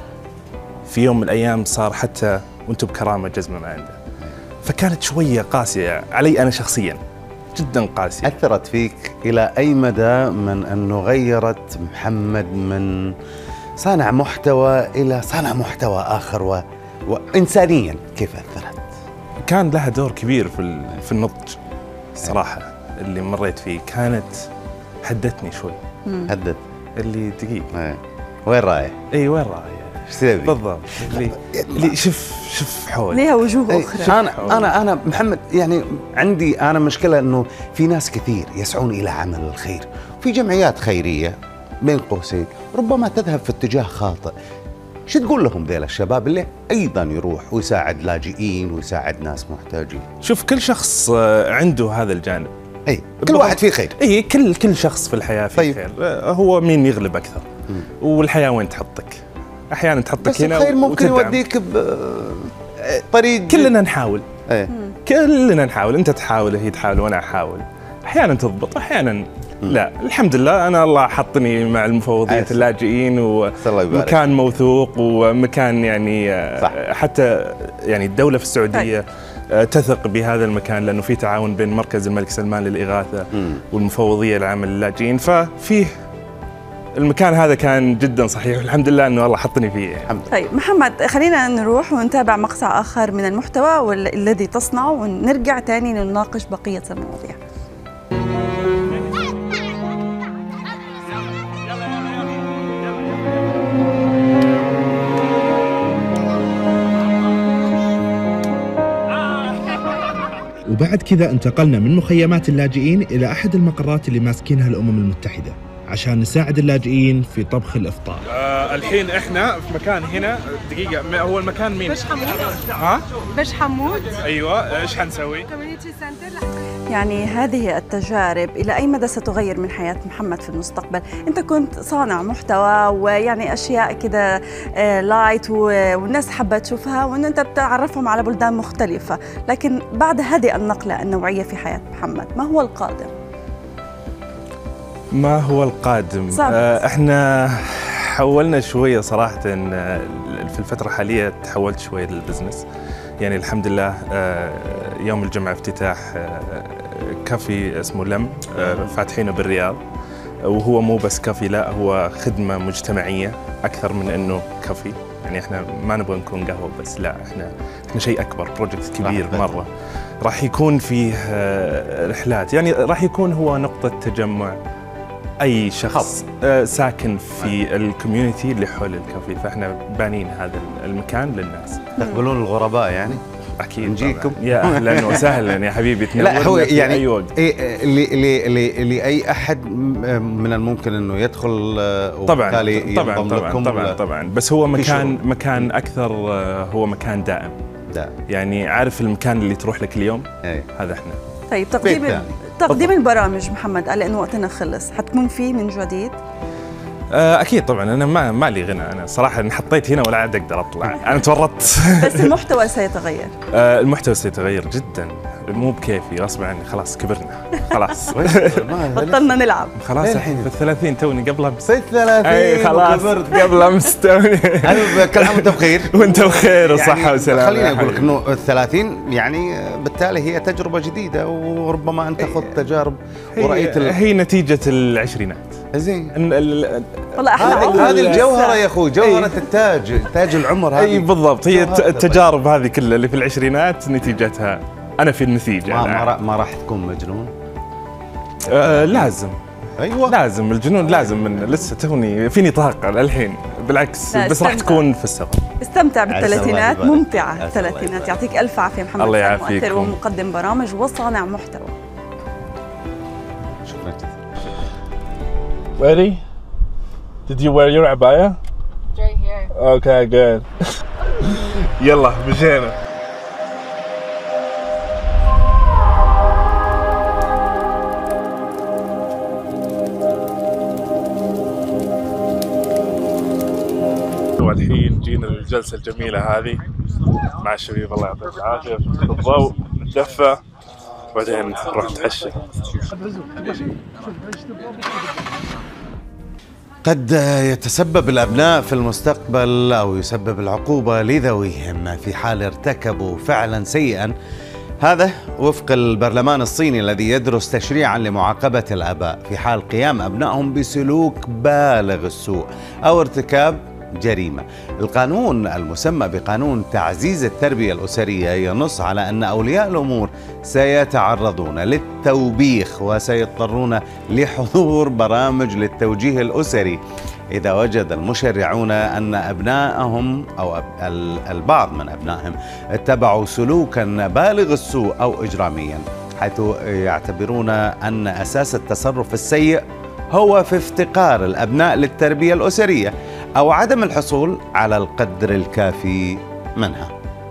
في يوم من الأيام صار حتى وانتم بكرامة جزمة ما عنده. فكانت شوية قاسية علي أنا شخصياً، جداً قاسية. أثرت فيك إلى أي مدى من أنه غيرت محمد من صانع محتوى إلى صانع محتوى آخر و... وإنسانياً كيف أثرت؟ كان لها دور كبير في في النضج صراحة. اللي مريت فيه كانت هدتني شوي. هدت اللي دقيقة وين رايح؟ اي وين رايح؟ ايش تبي؟ بالضبط. اللي, اللي شوف شوف حول ليها وجوه اخرى. انا انا انا محمد، يعني عندي انا مشكله انه في ناس كثير يسعون الى عمل الخير، في جمعيات خيريه بين قوسين ربما تذهب في اتجاه خاطئ. شو تقول لهم ذيل الشباب اللي ايضا يروح ويساعد لاجئين ويساعد ناس محتاجين؟ شوف، كل شخص عنده هذا الجانب. اي كل واحد فيه خير. اي كل كل شخص في الحياه فيه طيب. خير. هو مين يغلب اكثر. م. والحياه وين تحطك؟ احيانا تحطك بس هنا الخير ممكن وتدعم. يوديك بطريق. كلنا نحاول. ايه. كلنا نحاول، انت تحاول، هي تحاول، وانا احاول. احيانا تضبط، احيانا لا. الحمد لله انا الله حطني مع المفوضية اللاجئين ومكان موثوق ومكان يعني صح. حتى يعني الدولة في السعودية تثق بهذا المكان لأنه في تعاون بين مركز الملك سلمان للإغاثة م. والمفوضية العامة للاجئين، ففيه المكان هذا كان جدا صحيح والحمد لله انه الله حطني فيه يعني. طيب محمد، خلينا نروح ونتابع مقطع اخر من المحتوى الذي تصنعه ونرجع تاني نناقش بقية المواضيع. وبعد كذا انتقلنا من مخيمات اللاجئين إلى أحد المقرات اللي ماسكينها الأمم المتحدة عشان نساعد اللاجئين في طبخ الإفطار. آه الحين إحنا في مكان هنا. دقيقة، هو المكان مين؟ بش حمود. ها؟ بش حمود. أيوة، إيش حنسوي؟ يعني هذه التجارب إلى أي مدى ستغير من حياة محمد في المستقبل؟ أنت كنت صانع محتوى ويعني أشياء كده لايت والناس حابة تشوفها وأن أنت بتعرفهم على بلدان مختلفة، لكن بعد هذه النقلة النوعية في حياة محمد ما هو القادم؟ ما هو القادم؟ آه احنا حولنا شوية صراحة في الفترة الحالية، تحولت شوية للبزنس. يعني الحمد لله آه يوم الجمعة افتتاح آه كافي اسمه لم آه فاتحينه بالرياض، وهو مو بس كافي، لا هو خدمة مجتمعية أكثر من أنه كافي. يعني احنا ما نبغى نكون قهوة بس، لا احنا احنا شيء أكبر، بروجكت كبير مرة. راح يكون فيه آه رحلات، يعني راح يكون هو نقطة تجمع اي شخص آه ساكن في الكوميونتي اللي حول الكافي، فاحنا بانين هذا المكان للناس. تقبلون الغرباء يعني؟ اكيد نجيكم. يا اهلا وسهلا يا حبيبي، لا هو يعني اي وقت. إيه لاي احد من الممكن انه يدخل طبعا طبعا طبعا طبعا طبعا، بس هو مكان مكان اكثر، هو مكان دائم. دائم يعني عارف المكان اللي تروح لك اليوم؟ ايه. هذا احنا. طيب تقديم تقديم البرامج محمد، قال انه وقتنا خلص، حتكون فيه من جديد؟ اكيد طبعا، انا ما ما لي غنى، انا صراحه انحطيت هنا ولا عاد اقدر اطلع، انا تورطت. بس المحتوى سيتغير. المحتوى سيتغير جدا، مو بكيفي، غصب عني، خلاص كبرنا، خلاص بطلنا نلعب. خلاص الحين في الثلاثين توني قبل امس. في الثلاثين اي خلاص قبل امس توني. كل عام وانت بخير. وانت بخير وصحه وسلامه. خليني اقول لك انه الثلاثين يعني بالتالي هي تجربه جديده، وربما انت خذت تجارب ورأيت هي, هي نتيجه العشرينات. زين. والله احلى هذه الجوهره يا اخوي، جوهره التاج، تاج العمر هذه. اي بالضبط، هي التجارب هذه كلها اللي في العشرينات نتيجتها انا في النتيجه. ما, ما, ما راح تكون مجنون؟ آه لازم. ايوه لازم، الجنون لازم، من لسه توني فيني طاقه للحين، بالعكس بس راح تكون في السفر. استمتع بالثلاثينات، ممتعه الثلاثينات. يعطيك الف عافيه محمد. الله يعافيك. مؤثر ومقدم برامج وصانع محتوى. شكرا. Ready? Did you wear your abaya? It's right here. Okay, good. يلا مشينا. والحين جينا للجلسة الجميلة هذه مع الشبيب، الله يعطيهم العافية، في الضوء نتدفى وبعدين نروح نتعشى. قد يتسبب الأبناء في المستقبل أو يسبب العقوبة لذويهم في حال ارتكبوا فعلا سيئا، هذا وفق البرلمان الصيني الذي يدرس تشريعا لمعاقبة الآباء في حال قيام أبنائهم بسلوك بالغ السوء أو ارتكاب جريمة. القانون المسمى بقانون تعزيز التربية الأسرية ينص على أن أولياء الأمور سيتعرضون للتوبيخ وسيضطرون لحضور برامج للتوجيه الأسري إذا وجد المشرعون أن أبنائهم أو البعض من أبنائهم اتبعوا سلوكا بالغ السوء أو إجراميا، حيث يعتبرون أن أساس التصرف السيء هو في افتقار الأبناء للتربية الأسرية أو عدم الحصول على القدر الكافي منها.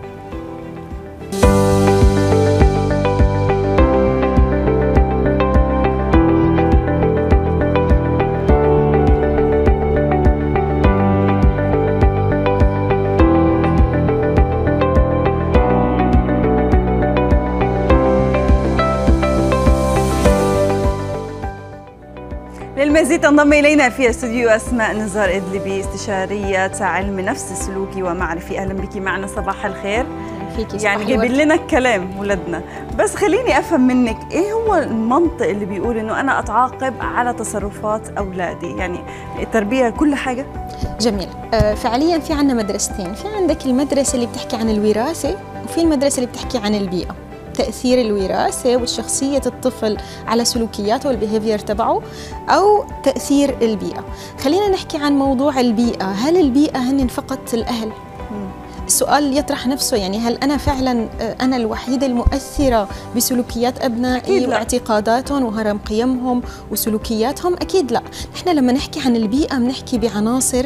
للمزيد تنضم إلينا في استوديو أسماء نزار إدلبي، استشارية علم نفس سلوكي ومعرفي. أهلا بك معنا، صباح الخير. فيكي يعني جايبين لنا الكلام ولدنا، بس خليني أفهم منك إيه هو المنطق اللي بيقول إنه أنا أتعاقب على تصرفات أولادي؟ يعني التربية كل حاجة؟ جميل. آه فعليا في عنا مدرستين، في عندك المدرسة اللي بتحكي عن الوراثة، وفي المدرسة اللي بتحكي عن البيئة. تأثير الوراثة وشخصية الطفل على سلوكياته والبيهيفير تبعه، أو تأثير البيئة. خلينا نحكي عن موضوع البيئة. هل البيئة هن فقط الأهل؟ السؤال يطرح نفسه، يعني هل أنا فعلا أنا الوحيدة المؤثرة بسلوكيات أبنائي واعتقاداتهم وهرم قيمهم وسلوكياتهم؟ أكيد لا. نحن لما نحكي عن البيئة بنحكي بعناصر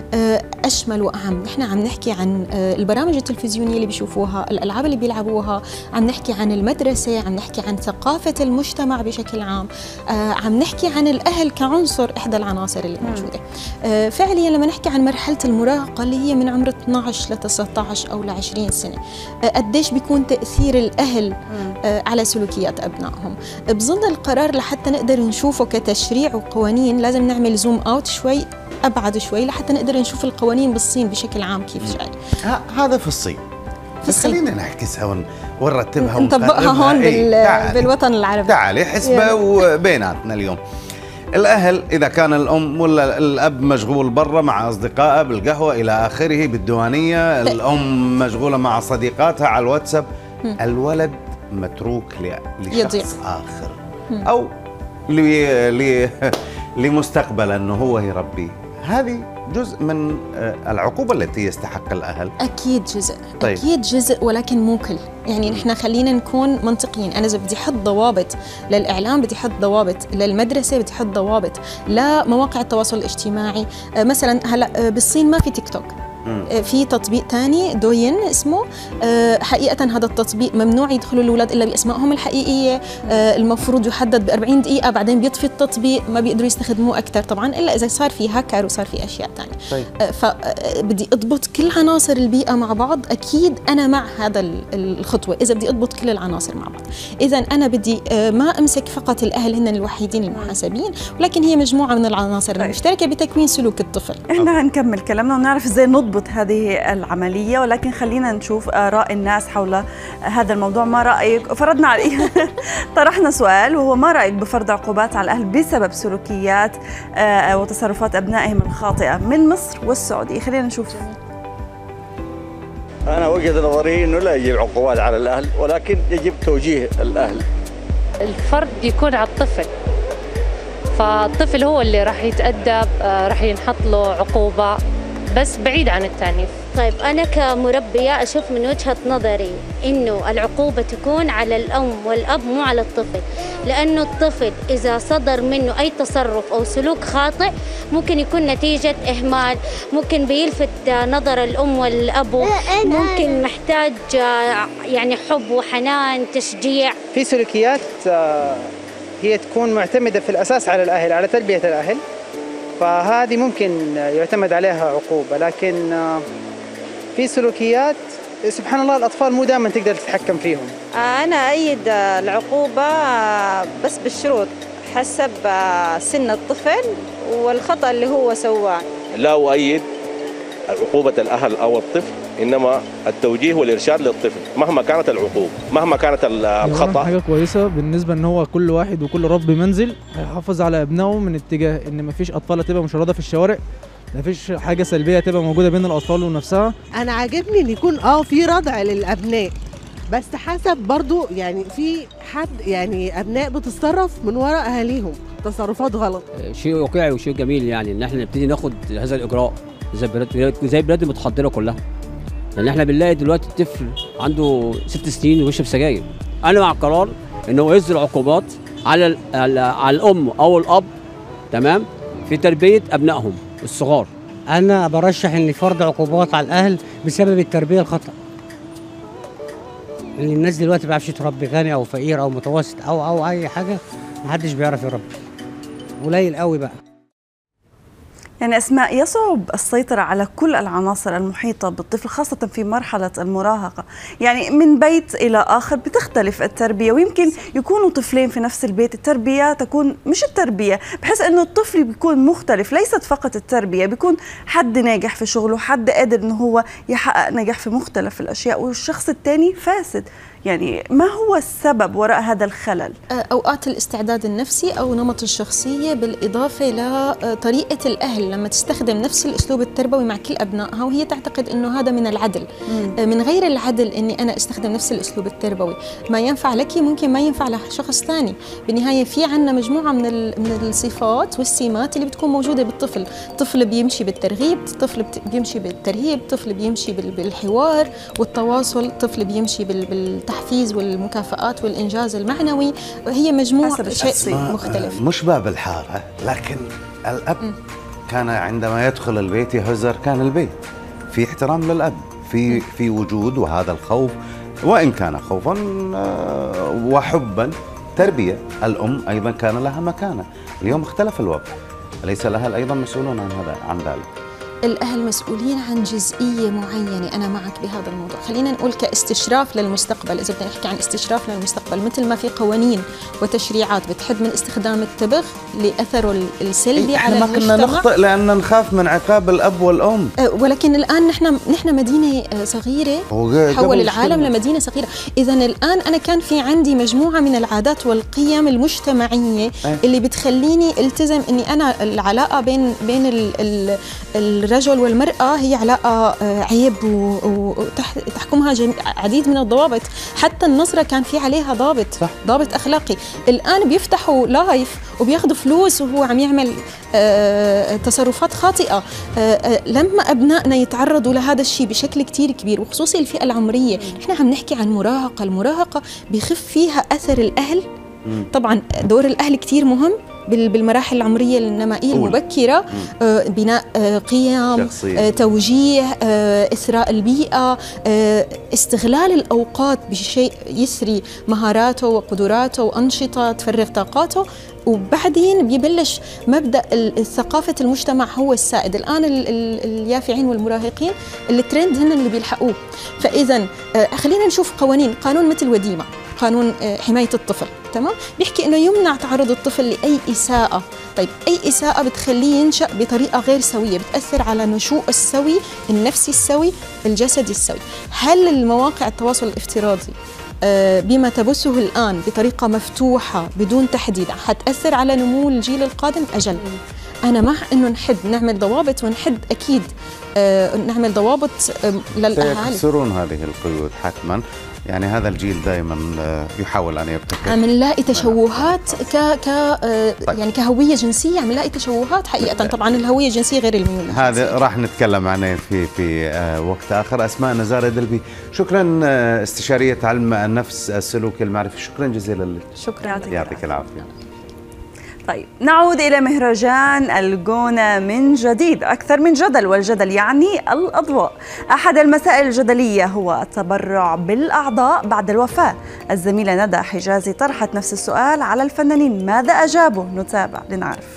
أشمل وأعم. نحن عم نحكي عن البرامج التلفزيونية اللي بيشوفوها، الألعاب اللي بيلعبوها، عم نحكي عن المدرسة، عم نحكي عن ثقافة المجتمع بشكل عام، عم نحكي عن الأهل كعنصر إحدى العناصر اللي موجودة. فعليا لما نحكي عن مرحلة المراهقة اللي هي من عمر اثنعش ل تسعطعش أو ل عشرين سنة، قديش بيكون تأثير الأهل على سلوكيات أبنائهم؟ بظل القرار لحتى نقدر نشوفه كتشريع وقوانين لازم نعمل زوم أوت شوي، أبعد شوي، لحتى نقدر نشوف القوانين بالصين بشكل عام كيف جاي. هذا في الصين، بس خلينا نعكسها ونرتبها ونطبقها هون بال... بالوطن العربي. تعالي حسبة وبيناتنا اليوم. الأهل إذا كان الأم ولا الأب مشغول برا مع أصدقائه بالقهوة إلى آخره بالديوانية، الأم مشغولة مع صديقاتها على الواتساب، الولد متروك لشخص آخر أو لمستقبل أنه هو يربيه. هذه جزء من العقوبة التي يستحق الأهل. أكيد جزء. طيب. أكيد جزء، ولكن مو كل. يعني نحن خلينا نكون منطقيين. أنا إذا بدي أحط ضوابط للإعلام، بدي أحط ضوابط للمدرسة، بدي أحط ضوابط لمواقع التواصل الاجتماعي. مثلا هلا بالصين ما في تيك توك، في تطبيق تاني دوين اسمه. حقيقة هذا التطبيق ممنوع يدخلوا الأولاد إلا بأسمائهم الحقيقية، المفروض يحدد ب أربعين دقيقة، بعدين بيطفي التطبيق، ما بيقدروا يستخدموه أكثر طبعا إلا إذا صار في هاكر وصار في أشياء تانية. طيب. فبدي أضبط كل عناصر البيئة مع بعض. أكيد أنا مع هذا الخطوة إذا بدي أضبط كل العناصر مع بعض. إذا أنا بدي ما أمسك فقط الأهل هن الوحيدين المحاسبين، ولكن هي مجموعة من العناصر طيب. المشتركة بتكوين سلوك الطفل. إحنا هنكمل كلامنا ونعرف إزاي نضبط هذه العملية، ولكن خلينا نشوف آراء الناس حول هذا الموضوع. ما رأيك؟ فرضنا عليه طرحنا سؤال، وهو ما رأيك بفرض عقوبات على الأهل بسبب سلوكيات وتصرفات أبنائهم الخاطئة من مصر والسعودية؟ خلينا نشوف. أنا وجهة نظري إنه لا يجب عقوبات على الأهل، ولكن يجب توجيه الأهل. الفرض يكون على الطفل، فالطفل هو اللي راح يتأدب، راح ينحط له عقوبة، بس بعيد عن التعنيف. طيب أنا كمربية أشوف من وجهة نظري إنه العقوبة تكون على الأم والأب مو على الطفل، لأنه الطفل إذا صدر منه أي تصرف أو سلوك خاطئ ممكن يكون نتيجة إهمال، ممكن بيلفت نظر الأم والأب، ممكن محتاج يعني حب وحنان تشجيع. في سلوكيات هي تكون معتمدة في الأساس على الأهل، على تربية الأهل، فهذه ممكن يعتمد عليها عقوبة. لكن في سلوكيات سبحان الله الأطفال مو دائما تقدر تتحكم فيهم. أنا أيد العقوبة بس بالشروط حسب سن الطفل والخطأ اللي هو سواه. لا أؤيد عقوبة الأهل أو الطفل، إنما التوجيه والإرشاد للطفل مهما كانت العقوبة، مهما كانت الخطأ. حاجة كويسة بالنسبة إن هو كل واحد وكل رب منزل هيحافظ على أبنائه من اتجاه إن مفيش أطفال تبقى مشردة في الشوارع، مفيش حاجة سلبية تبقى موجودة بين الأطفال ونفسها. أنا عاجبني إن يكون أه في ردع للأبناء، بس حسب برضو يعني في حد يعني أبناء بتتصرف من وراء أهاليهم تصرفات غلط. شيء واقعي وشيء جميل يعني إن إحنا نبتدي ناخد هذا الإجراء زي البلاد زي البلاد المتحضرة كلها، لأن إحنا بنلاقي دلوقتي الطفل عنده ست سنين ويشرب سجاير. أنا مع القرار إنه ينزل عقوبات على على الأم أو الأب، تمام، في تربية أبنائهم الصغار، أنا برشح إن فرض عقوبات على الأهل بسبب التربية الخطأ. إن الناس دلوقتي ما بيعرفش تربي، غني أو فقير أو متوسط أو أو أي حاجة، محدش بيعرف يربي، قليل قوي بقى. يعني أسماء، يصعب السيطرة على كل العناصر المحيطة بالطفل خاصة في مرحلة المراهقة، يعني من بيت إلى آخر بتختلف التربية، ويمكن يكونوا طفلين في نفس البيت التربية تكون مش التربية، بحيث أنه الطفل بيكون مختلف، ليست فقط التربية، بيكون حد ناجح في شغله، حد قادر أنه هو يحقق نجاح في مختلف الأشياء، والشخص الثاني فاسد. يعني ما هو السبب وراء هذا الخلل؟ أوقات الاستعداد النفسي أو نمط الشخصية، بالإضافة لطريقة الأهل لما تستخدم نفس الأسلوب التربوي مع كل أبنائها، وهي تعتقد أنه هذا من العدل. مم. من غير العدل أني أنا أستخدم نفس الأسلوب التربوي، ما ينفع لك ممكن ما ينفع لشخص ثاني. بالنهاية في عنا مجموعة من من الصفات والسمات اللي بتكون موجودة بالطفل. طفل بيمشي بالترغيب، طفل بيمشي بالترهيب، طفل بيمشي بالحوار والتواصل، طفل بيمشي بالتحفيز التحفيز والمكافآت والإنجاز المعنوي. هي مجموعة شيء مختلف. مش باب الحارة، لكن الأب م. كان عندما يدخل البيت يهزر، كان البيت في احترام للأب، في في وجود، وهذا الخوف وإن كان خوفا وحبا تربية. الأم أيضا كان لها مكانة. اليوم اختلف الوضع، أليس الأهل أيضا مسؤولون عن هذا عن ذلك؟ الأهل مسؤولين عن جزئية معينة. أنا معك بهذا الموضوع. خلينا نقول كاستشراف للمستقبل، إذا بدنا نحكي عن استشراف للمستقبل، مثل ما في قوانين وتشريعات بتحد من استخدام التبغ لأثره السلبي على المجتمع. احنا ما كنا نخطئ لأن نخاف من عقاب الأب والأم، ولكن الآن نحن نحن مدينة صغيرة، حول العالم لمدينة صغيرة. إذا الآن أنا كان في عندي مجموعة من العادات والقيم المجتمعية اه. اللي بتخليني التزم إني أنا العلاقة بين بين ال ال الرجل والمرأة هي علاقة عيب وتحكمها عديد من الضوابط. حتى النظرة كان في عليها ضابط صح. ضابط أخلاقي. الآن بيفتحوا لايف وبياخدوا فلوس وهو عم يعمل تصرفات خاطئة. لما أبنائنا يتعرضوا لهذا الشيء بشكل كتير كبير، وخصوصي الفئة العمرية، نحن عم نحكي عن مراهقة. المراهقة بيخف فيها أثر الأهل. طبعا دور الأهل كتير مهم بالمراحل العمرية النمائية المبكرة. آه بناء آه قيم، آه توجيه، آه إثراء البيئة، آه استغلال الأوقات بشيء يسري مهاراته وقدراته وأنشطة تفرغ طاقاته. وبعدين بيبلش مبدأ ثقافة المجتمع هو السائد. الآن اليافعين والمراهقين الترند هن اللي بيلحقوه. فإذا آه خلينا نشوف قوانين. قانون مثل وديمة، قانون حماية الطفل، تمام، بيحكي إنه يمنع تعرض الطفل لأي إساءة. طيب أي إساءة بتخليه ينشأ بطريقة غير سوية، بتأثر على نشوء السوي، النفسي السوي، الجسدي السوي. هل المواقع التواصل الافتراضي بما تبثه الآن بطريقة مفتوحة بدون تحديد حتأثر على نمو الجيل القادم؟ أجل. أنا مع إنه نحد، نعمل ضوابط ونحد أكيد نعمل ضوابط للأهالي. سيكسرون هذه القيود حتما. يعني هذا الجيل دائما يحاول ان يبتكر. عم نلاقي تشوهات ك ك يعني كهويه جنسيه، عم نلاقي تشوهات حقيقه. طبعا الهويه الجنسيه غير الميول. هذا راح نتكلم عنه في في وقت اخر. اسماء نزار دلبي، شكرا، استشاريه علم النفس السلوكي المعرفي، شكرا جزيلا لك. شكرا، يعطيك العافيه. طيب نعود إلى مهرجان الجونة من جديد. أكثر من جدل، والجدل يعني الأضواء. أحد المسائل الجدلية هو التبرع بالأعضاء بعد الوفاة. الزميلة ندى حجازي طرحت نفس السؤال على الفنانين، ماذا أجابوا؟ نتابع لنعرف.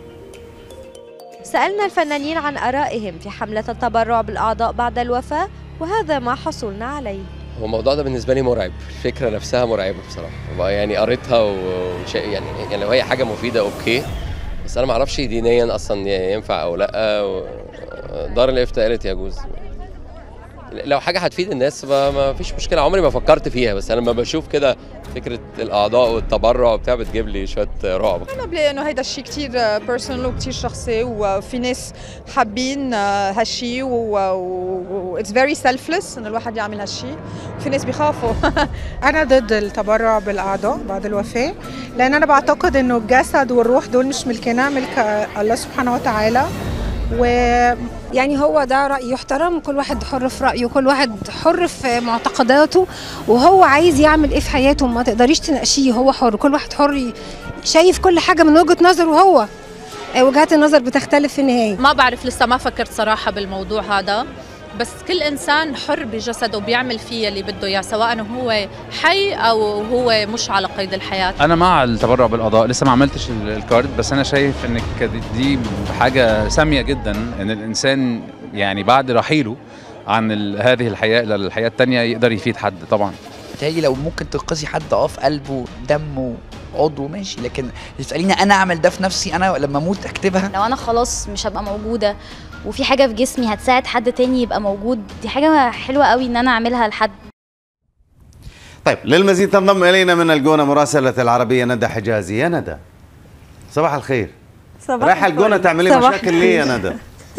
سألنا الفنانين عن آرائهم في حملة التبرع بالأعضاء بعد الوفاة، وهذا ما حصلنا عليه. هو الموضوع ده بالنسبه لي مرعب، الفكره نفسها مرعبه بصراحه. يعني قريتها وش يعني يعني لو هي حاجه مفيده اوكي، بس انا ما اعرفش دينيا اصلا ينفع او لا. دار الافتاء قالت يجوز. لو حاجه هتفيد الناس ما فيش مشكله، عمري ما فكرت فيها، بس انا لما بشوف كده فكره الاعضاء والتبرع وبتاع بتجيب لي شويه رعب. انا بلاقي انه هيدا الشيء كثير بيرسونال وكثير شخصي، وفي ناس حابين هالشيء و اتس فيري سيلفلس ان الواحد يعمل هالشيء، وفي ناس بيخافوا. انا ضد التبرع بالاعضاء بعد الوفاه، لان انا بعتقد انه الجسد والروح دول مش ملكنا، ملك الله سبحانه وتعالى. و يعني هو ده رأي يحترم، كل واحد حر في رأيه، كل واحد حر في معتقداته، وهو عايز يعمل ايه في حياته، ما تقدريش تناقشيه، هو حر، كل واحد حر شايف كل حاجة من وجهة نظره هو. وجهات النظر بتختلف في النهايه. ما بعرف لسه ما فكرت صراحه بالموضوع هذا، بس كل انسان حر بجسده وبيعمل فيه اللي بده اياه، سواء هو حي او هو مش على قيد الحياه. انا مع التبرع بالاعضاء، لسه ما عملتش الكارد، بس انا شايف ان دي حاجه ساميه جدا، ان الانسان يعني بعد رحيله عن هذه الحياه الى الحياه الثانيه يقدر يفيد حد. طبعا بتهيألي لو ممكن تنقذي حد اه في قلبه دمه عضو ماشي، لكن تساليني انا اعمل ده في نفسي، انا لما اموت اكتبها. لو انا خلاص مش هبقى موجوده وفي حاجه في جسمي هتساعد حد تاني يبقى موجود، دي حاجه حلوه قوي ان انا اعملها لحد. طيب للمزيد تنضم الينا من الجونه مراسله العربيه ندى حجازي. يا ندى صباح الخير. صباح رايحه الجونه تعملي مشاكل ليه يا ندى؟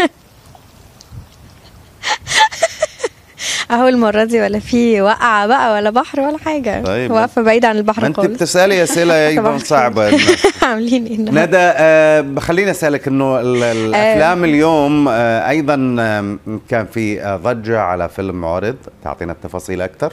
اهو المره دي ولا في وقعه بقى ولا بحر ولا حاجه. طيب واقفه بعيد عن البحر خالص. ما انت بتسالي اسئله ايضا صعبه. عاملين ايه ندى؟ آه خليني اسالك انه الافلام اليوم آه ايضا آه كان في آه ضجه على فيلم عرض، تعطينا التفاصيل اكثر؟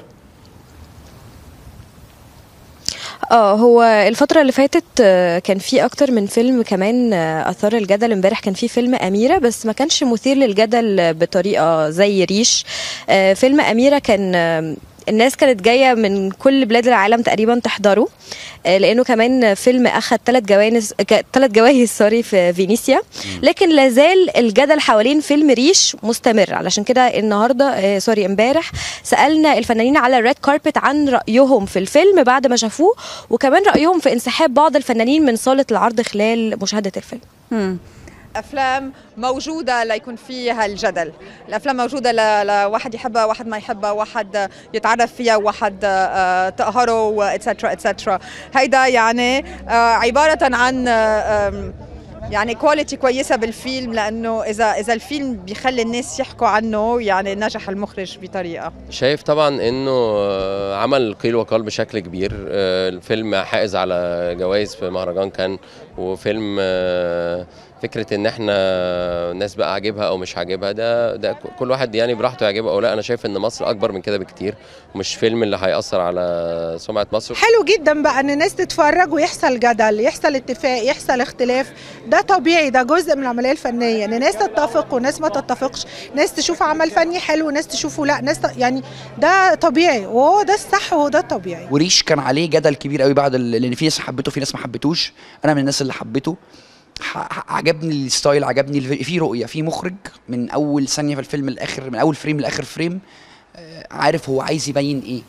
اه هو الفترة اللي فاتت كان في أكتر من فيلم كمان أثار الجدل. امبارح كان في فيلم أميرة بس ما كانش مثير للجدل بطريقة زي ريش. فيلم أميرة كان الناس كانت جايه من كل بلاد العالم تقريبا تحضره، لانه كمان فيلم اخذ ثلاث جوائز ثلاث جوائز سوري في فينيسيا، لكن لازال الجدل حوالين فيلم ريش مستمر. علشان كده النهارده سوري امبارح سالنا الفنانين على الريد كاربت عن رايهم في الفيلم بعد ما شافوه، وكمان رايهم في انسحاب بعض الفنانين من صاله العرض خلال مشاهده الفيلم. مم. أفلام موجودة ليكون فيها الجدل، الأفلام موجودة لواحد يحبها واحد ما يحبها، واحد يتعرف فيها واحد تقهره اتسترا اتسترا. هيدا يعني عبارة عن يعني كواليتي كويسة بالفيلم، لأنه إذا إذا الفيلم بيخلي الناس يحكوا عنه يعني نجح المخرج بطريقة. شايف طبعا إنه عمل قيل وقال بشكل كبير. الفيلم حائز على جوائز في مهرجان كان، وفيلم فكرة ان احنا الناس بقى عاجبها او مش عاجبها، ده ده كل واحد يعني براحته يعجبه او لا. انا شايف ان مصر اكبر من كده بكتير، ومش فيلم اللي هيأثر على سمعة مصر. حلو جدا بقى ان الناس تتفرج ويحصل جدل، يحصل اتفاق، يحصل اختلاف، ده طبيعي، ده جزء من العملية الفنية، ان ناس تتفق وناس ما تتفقش، ناس تشوف عمل فني حلو وناس تشوفه لا، ناس ت... يعني ده طبيعي، وهو ده الصح وهو ده الطبيعي. وريش كان عليه جدل كبير قوي بعد ال... لان في ناس حبته في ناس ما حبتوش. انا من الناس اللي حبته، عجبني الستايل، عجبني في رؤيه، في مخرج من اول ثانيه في الفيلم لاخر، من اول فريم لاخر فريم عارف هو عايز يبين ايه.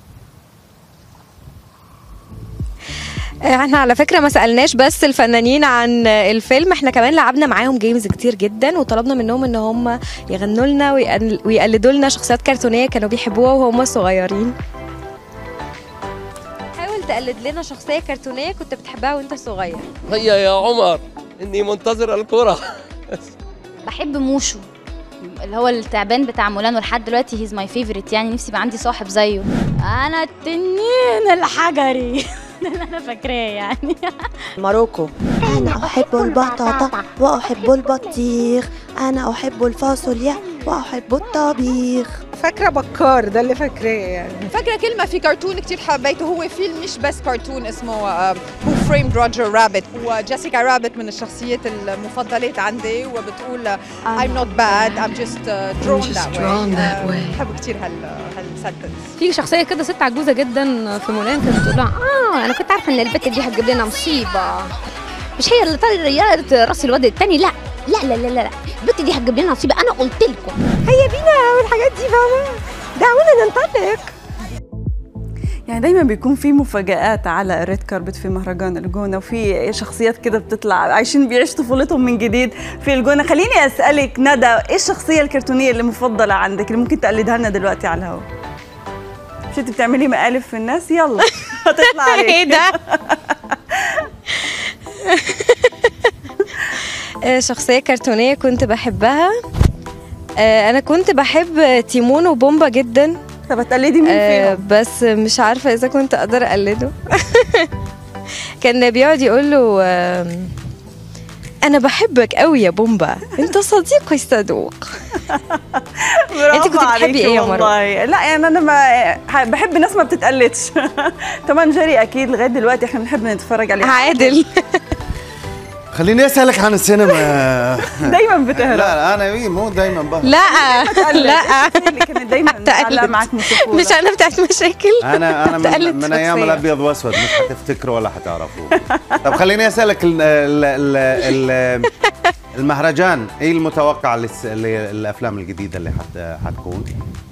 احنا على فكره ما سالناش بس الفنانين عن الفيلم، احنا كمان لعبنا معاهم جيمز كتير جدا، وطلبنا منهم ان هم يغنوا لنا ويقلدوا لنا شخصيات كرتونيه كانوا بيحبوها وهم صغيرين. حاول تقلد لنا شخصيه كرتونيه كنت بتحبها وانت صغير. هيا يا عمر اني منتظر الكرة. بحب موشو اللي هو التعبان بتاع مولان، ولحد دلوقتي هيز ماي فيفورت، يعني نفسي يبقى عندي صاحب زيه. انا التنين الحجري ده اللي انا فاكراه يعني. ماروكو. انا احب البطاطا واحب البطيخ، انا احب الفاصوليا واحب الطبيخ. فاكره بكار، ده اللي فاكراه يعني. فاكره كلمه في كرتون كتير حبيته، هو فيلم مش بس كرتون اسمه هو فريمد روجر رابت، وجيسيكا رابت من الشخصيات المفضلات عندي، وبتقول I'm not bad I'm just drawn that way. بحب كتير هال هالسنتنس. في شخصيه كده ست عجوزه جدا في مولان كانت بتقول لها اه انا كنت عارفه ان البت دي هتجيب لنا مصيبه، مش هي اللي طيرت راس الواد التاني، لا لا لا لا لا البت دي هتجيب لنا مصيبه، انا قلت لكم. هيا بينا والحاجات دي فاهمه، دعونا ننطلق. يعني دايما بيكون في مفاجآت على الريد كاربت في مهرجان الجونة، وفي شخصيات كده بتطلع عايشين بيعيش طفولتهم من جديد في الجونة. خليني أسألك ندى، إيه الشخصية الكرتونية اللي مفضلة عندك اللي ممكن تقلدها لنا دلوقتي على الهواء؟ مش انت بتعملي مقالب في الناس؟ يلا هتطلع عليك. ايه ده؟ شخصية كرتونية كنت بحبها، أنا كنت بحب تيمون وبومبا جدا. طب هتقلدي مين فيهم؟ بس مش عارفة إذا كنت أقدر أقلده. كان بيقعد يقول له أنا بحبك قوي يا بومبا، أنت صديقي الصدوق. أنت كنت بتحبي إيه يا مروة؟ لا يعني أنا ما بحب ناس ما بتتقلدش. توم اند جيري أكيد لغاية دلوقتي إحنا بنحب نتفرج عليه. عادل. خليني اسالك عن السينما. دايما بتهرب. لا انا مين مو دايما بهرب. لا لا اللي كانت دايما تعلق معك من الطفوله. مش انا بتاعت مشاكل. انا انا من, من ايام الابيض واسود، مش حتفتكروا ولا حتعرفوا. طب خليني اسالك ال ال ال المهرجان ايه المتوقع للافلام الجديده اللي حت حتكون؟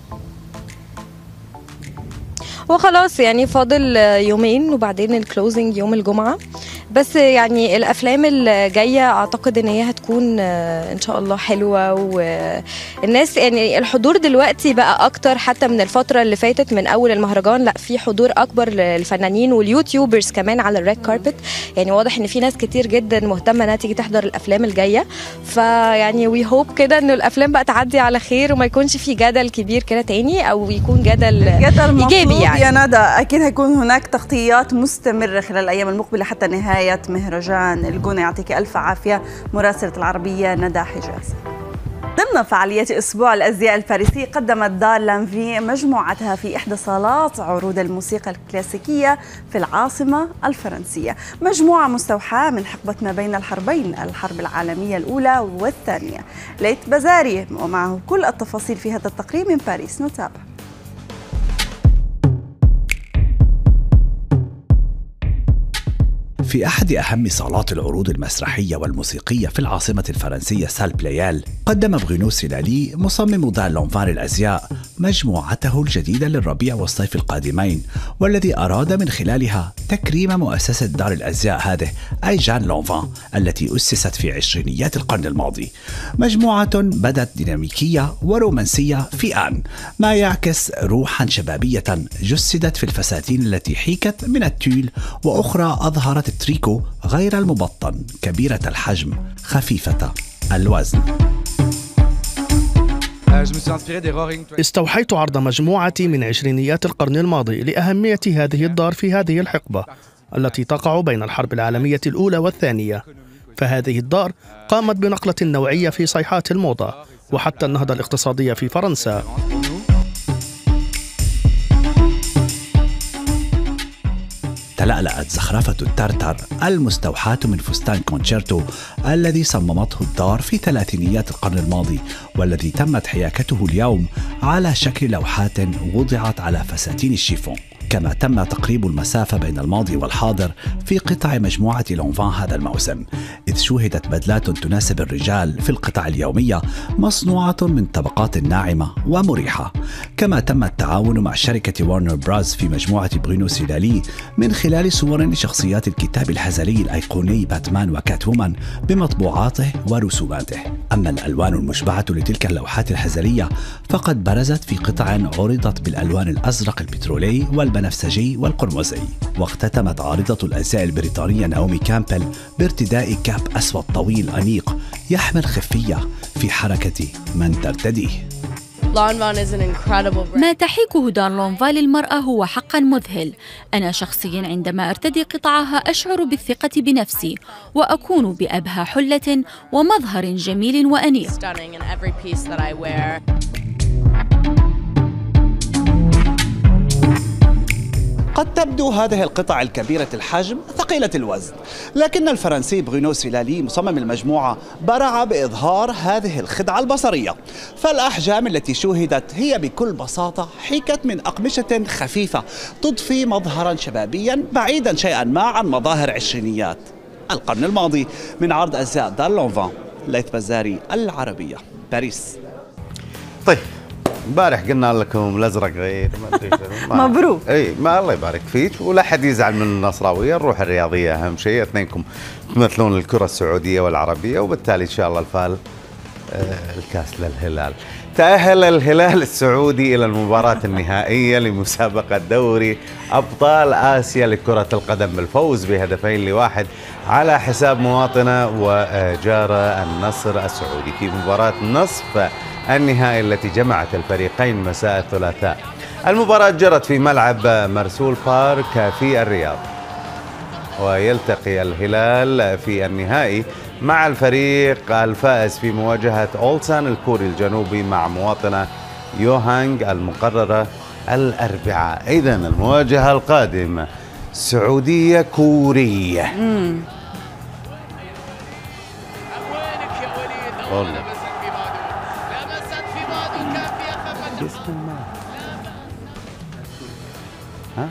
وخلاص يعني فاضل يومين وبعدين الكلوزنج يوم الجمعة، بس يعني الافلام الجايه اعتقد ان هي هتكون ان شاء الله حلوه، والناس يعني الحضور دلوقتي بقى اكتر حتى من الفتره اللي فاتت من اول المهرجان. لا في حضور اكبر للفنانين واليوتيوبرز كمان على الريد كاربت، يعني واضح ان في ناس كتير جدا مهتمه انها تيجي تحضر الافلام الجايه. فيعني وي هوب كده انه الافلام بقى تعدي على خير وما يكونش في جدل كبير كده تاني، او يكون جدل جدل ايجابي يعني. يا ندى اكيد هيكون هناك تغطيات مستمره خلال الايام المقبله حتى نهايه مهرجان الجونة. يعطيك ألف عافية مراسلة العربية ندى حجاز. ضمن فعاليات أسبوع الأزياء الباريسي قدمت دار لانفي مجموعتها في إحدى صالات عروض الموسيقى الكلاسيكية في العاصمة الفرنسية، مجموعة مستوحاة من حقبة ما بين الحربين، الحرب العالمية الأولى والثانية. ليت بزاري ومعه كل التفاصيل في هذا التقرير من باريس، نتابع. في أحد أهم صالات العروض المسرحية والموسيقية في العاصمة الفرنسية سال بليال، قدم برونو سيلالي مصمم دار لونفان للأزياء مجموعته الجديدة للربيع والصيف القادمين، والذي أراد من خلالها تكريم مؤسسة دار الأزياء هذه أي جان لونفان التي أسست في عشرينيات القرن الماضي. مجموعة بدت ديناميكية ورومانسية في آن، ما يعكس روحا شبابية جسدت في الفساتين التي حيكت من التول، وأخرى أظهرت التريكو غير المبطن، كبيرة الحجم خفيفة الوزن. استوحيت عرض مجموعتي من عشرينيات القرن الماضي لأهمية هذه الدار في هذه الحقبة التي تقع بين الحرب العالمية الأولى والثانية. فهذه الدار قامت بنقلة نوعية في صيحات الموضة وحتى النهضة الاقتصادية في فرنسا. تلألأت زخرفة الترتر المستوحاة من فستان كونشيرتو الذي صممته الدار في ثلاثينيات القرن الماضي، والذي تمت حياكته اليوم على شكل لوحات وضعت على فساتين الشيفون. كما تم تقريب المسافة بين الماضي والحاضر في قطع مجموعة لونفان هذا الموسم، إذ شوهدت بدلات تناسب الرجال في القطع اليومية مصنوعة من طبقات ناعمة ومريحة. كما تم التعاون مع شركة وارنر براز في مجموعة برونو سيلالي من خلال صور لشخصيات الكتاب الهزلي الأيقوني باتمان وكات وومان بمطبوعاته ورسوماته. أما الألوان المشبعة لتلك اللوحات الهزلية فقد برزت في قطع عرضت بالألوان الأزرق البترولي والبنفسجي والقرمزي. واختتمت عارضة الأزياء البريطانية ناومي كامبل بارتداء كاب أسود طويل أنيق يحمل خفية في حركة من ترتديه. ما تحيكه دار لونفان للمرأة هو حقا مذهل. أنا شخصيا عندما أرتدي قطعها أشعر بالثقة بنفسي وأكون بأبهى حلة ومظهر جميل وأنيق. قد تبدو هذه القطع الكبيرة الحجم ثقيلة الوزن، لكن الفرنسي برونو سيلالي مصمم المجموعة برع بإظهار هذه الخدعة البصرية. فالأحجام التي شوهدت هي بكل بساطة حيكت من أقمشة خفيفة تضفي مظهرا شبابيا بعيدا شيئا ما عن مظاهر عشرينيات القرن الماضي. من عرض أزياء دار لونفان، ليث بزاري، العربية، باريس. طيب امبارح قلنا لكم الازرق غير ما ادري مبروك. اي ما الله يبارك فيك، ولا حد يزعل من النصراويه، الروح الرياضيه اهم شيء. اثنينكم تمثلون الكره السعوديه والعربيه، وبالتالي ان شاء الله الفال آه الكاس للهلال. تأهل الهلال السعودي الى المباراه النهائيه لمسابقه دوري ابطال اسيا لكره القدم بالفوز بهدفين لواحد على حساب مواطنه وجاره النصر السعودي في مباراه نصف النهائي التي جمعت الفريقين مساء الثلاثاء. المباراة جرت في ملعب مرسول بارك في الرياض، ويلتقي الهلال في النهائي مع الفريق الفائز في مواجهة أولسان الكوري الجنوبي مع مواطنة يوهانغ المقررة الأربعاء. إذن المواجهة القادمة سعودية كورية. والله ها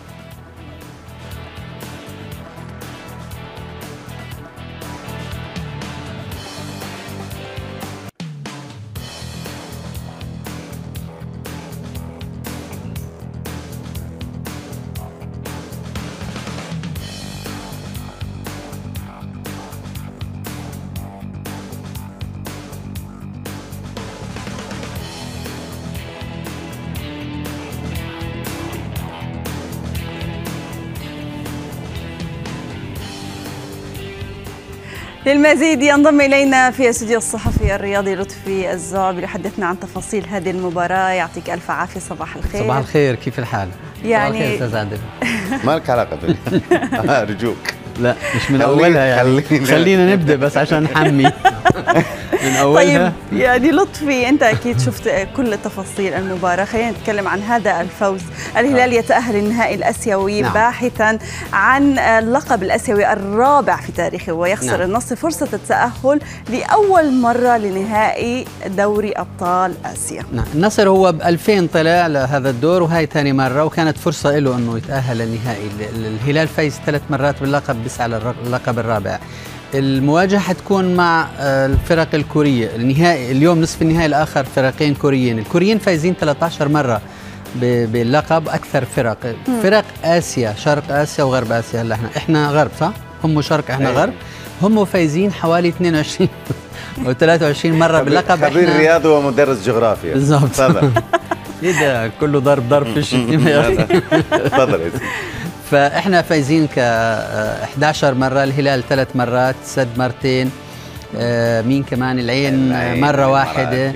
للمزيد ينضم إلينا في استوديو الصحفي الرياضي لطفي الزعبي ليحدثنا عن تفاصيل هذه المباراة. يعطيك ألف عافية. صباح الخير. صباح الخير، كيف الحال؟ يعني صباح الخير أستاذ عادل. ما لك علاقة بال أرجوك لا مش من أولها يعني خلينا, خلينا نبدأ بس عشان نحمي من أولها. طيب يعني لطفي أنت أكيد شفت كل تفاصيل المباراة، خلينا نتكلم عن هذا الفوز. الهلال يتأهل للنهائي الآسيوي نعم. باحثا عن اللقب الآسيوي الرابع في تاريخه، ويخسر نعم. النصر فرصة التأهل لأول مرة لنهائي دوري أبطال آسيا. نعم. النصر هو ب ألفين طلع لهذا الدور وهي ثاني مرة، وكانت فرصة له أنه يتأهل للنهائي. الهلال فايز ثلاث مرات باللقب، بس على اللقب الرابع. المواجهة حتكون مع الفرق الكورية. النهائي اليوم نصف النهائي الآخر فرقين كوريين. الكوريين فايزين ثلاثة عشر مرة باللقب، أكثر فرق م. فرق آسيا، شرق آسيا وغرب آسيا. هلا احنا احنا غرب صح؟ هم شرق احنا غرب. هم فايزين حوالي اثنين وعشرين أو ثلاثة وعشرين مرة باللقب. خبير رياضي ومدرس جغرافيا. بالضبط. تفضل. ايه ده كله ضرب ضرب في الشتيمة يا أخي. تفضل يا سيدي. فاحنا فايزين ك أحد عشر مرة، الهلال ثلاث مرات، سد مرتين، آه مين كمان العين, العين مرة واحدة.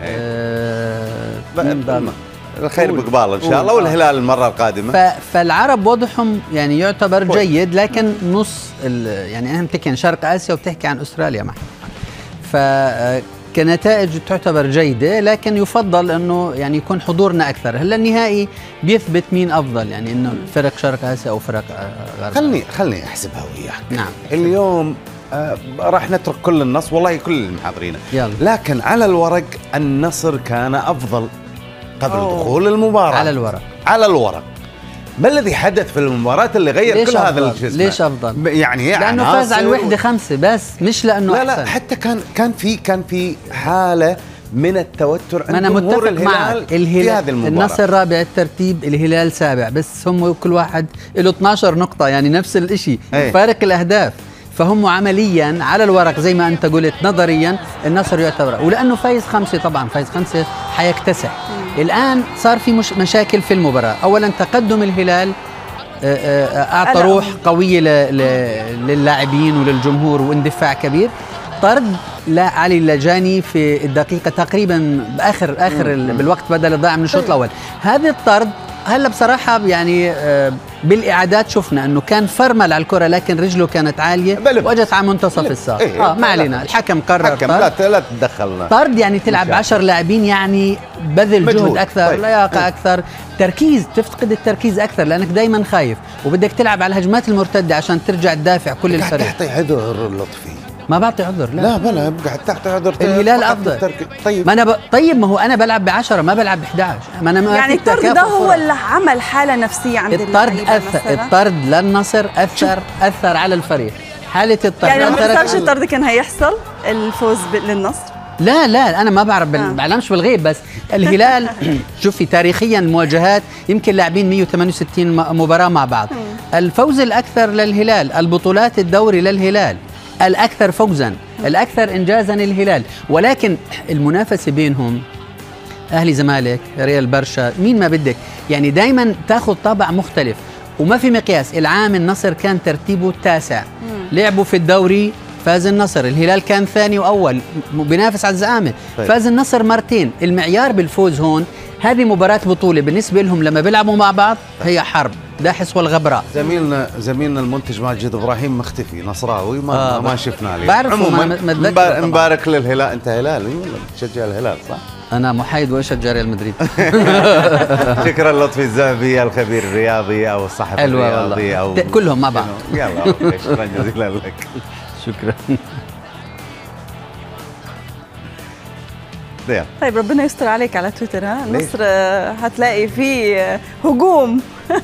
آه الخير بقبال ان شاء الله، والهلال المرة القادمة. فالعرب وضعهم يعني يعتبر جيد، لكن نص يعني اهم بتحكي عن شرق اسيا وبتحكي عن استراليا معنا. ف كنتائج تعتبر جيدة، لكن يفضل أنه يعني يكون حضورنا أكثر. هلا النهائي بيثبت مين أفضل، يعني أنه فرق شرق آسيا أو فرق غرب. خلني خلني أحسبها وياك. نعم. اليوم آه راح نترك كل النص، والله كل المحاضرين، لكن على الورق النصر كان أفضل قبل أوه. دخول المباراة. على الورق على الورق ما الذي حدث في المباراة اللي غير كل هذا الجسم؟ ليش أفضل؟ يعني لأنه فاز على الوحدة خمسة بس، مش لأنه لا أحسن. لا حتى كان كان في كان في حالة من التوتر عند جمهور الهلال في هذه المباراة. النصر رابع الترتيب، الهلال سابع، بس هم كل واحد له اثنعش نقطة، يعني نفس الشيء، فارق الأهداف. فهم عمليا على الورق زي ما أنت قلت، نظريا النصر يعتبر، ولأنه فايز خمسة طبعا فايز خمسة حيكتسح. الآن صار في مش مشاكل في المباراة. أولا تقدم الهلال أعطى روح قوية للاعبين وللجمهور واندفاع كبير. طرد لا علي اللجاني في الدقيقة تقريبا بآخر آخر بالوقت بدل الضائع من الشوط الأول. هذا الطرد هلا بصراحة يعني بالإعادات شفنا أنه كان فرمل على الكرة، لكن رجله كانت عالية وأجت على منتصف الساق. إيه آه ما علينا، الحكم قرر حكم لا لا تدخلنا. طرد يعني تلعب عشر لاعبين، يعني بذل جهد أكثر، طيب. لياقة طيب. أكثر، تركيز، تفقد التركيز أكثر لأنك دايما خايف، وبدك تلعب على الهجمات المرتدة عشان ترجع تدافع كل الفريق. تعطي عذر لطفي. ما بعطي عذر. لا لا بلا بقعد تعطي عذر. الهلال افضل. طيب ما انا ب... طيب ما هو انا بلعب بعشرة ما بلعب بإحدى عشر. ما انا ما يعني الطرد ده هو اللي عمل حالة نفسية عند الطرد أثر. الطرد للنصر اثر اثر على الفريق. حالة الطرد يعني ما حصلش الطرد كان هيحصل الفوز للنصر. لا لا انا ما بعرف بال... آه. بعلمش بالغيب، بس الهلال شوفي تاريخيا المواجهات يمكن لاعبين مئة وثمانية وستين مباراة مع بعض. م. الفوز الاكثر للهلال، البطولات الدوري للهلال الأكثر فوزاً، الأكثر إنجازاً الهلال، ولكن المنافسة بينهم أهلي زمالك ريال برشا مين ما بدك، يعني دايماً تاخذ طابع مختلف وما في مقياس. العام النصر كان ترتيبه التاسع، لعبوا في الدوري فاز النصر، الهلال كان ثاني وأول بينافس على الزعامة، فاز النصر مرتين. المعيار بالفوز هون هذه مباراة بطولة بالنسبة لهم، لما بيلعبوا مع بعض هي حرب داحس والغبراء. زميلنا زميلنا المنتج ماجد ابراهيم مختفي، نصراوي ما آه ما شفنا عليه. بعرف عموما مبارك للهلال. انت هلالي ولا بتشجع الهلال صح؟ انا محايد واشجع ريال مدريد. شكرا لطفي الزعبي الخبير الرياضي او الصحفي الرياضي او كلهم مع بعض. يلا شكرا جزيلا لك. شكرا. طيب ربنا يستر عليك على تويتر. ها النصر هتلاقي فيه هجوم.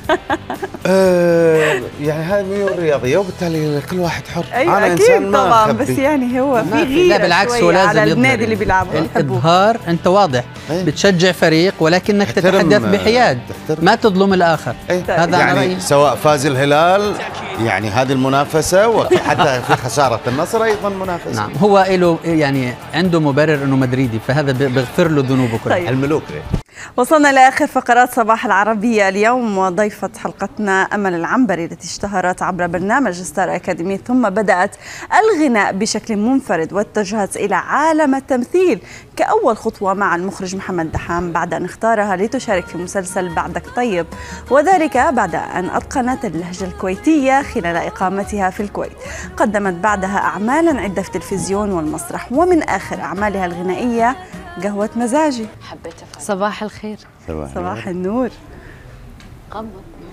آه يعني هذه ميول رياضيه وبالتالي كل واحد حر. أيوة انا أكيد انسان ما طبعا أخبي. بس يعني هو في غيره لا بالعكس هو لازم على النادي اللي بيلعبه. الابهار انت واضح أيه؟ بتشجع فريق ولكنك تتحدث بحياد ما تظلم الاخر. أيه؟ هذا يعني رأيي. سواء فاز الهلال يعني هذه المنافسه وحتى في خساره النصر ايضا منافسه. نعم هو له يعني عنده مبرر انه مدريدي فهذا بيغفر له ذنوبه كلها. طيب. الملوك. وصلنا لاخر فقرات صباح العربيه اليوم، وضيفه حلقتنا امل العنبري التي اشتهرت عبر برنامج ستار اكاديمي ثم بدات الغناء بشكل منفرد واتجهت الى عالم التمثيل كاول خطوه مع المخرج محمد دحام بعد ان اختارها لتشارك في مسلسل بعدك طيب، وذلك بعد ان اتقنت اللهجه الكويتيه خلال اقامتها في الكويت. قدمت بعدها اعمالا عده في التلفزيون والمسرح، ومن اخر اعمالها الغنائيه قهوة مزاجي. حبيت صباح الخير. صباح, صباح النور. قمر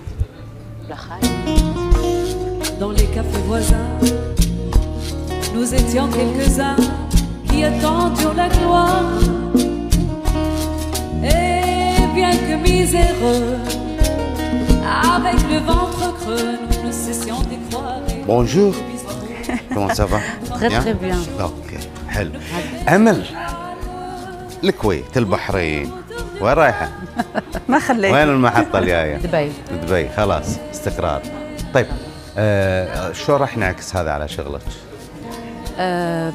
Dans les cafés voisins, nous étions quelques-uns qui attendions la gloire. Et bien que miséreux, avec le ventre creux, nous ne cessions d'y croire. Bonjour. Comment ça va? Très très bien. Ok, حلو. أمل الكويت البحرين وين رايحة؟ ما خليت. وين المحطة الجاية؟ دبي. دبي خلاص استقرار. طيب آه شو راح نعكس هذا على شغلك؟ آه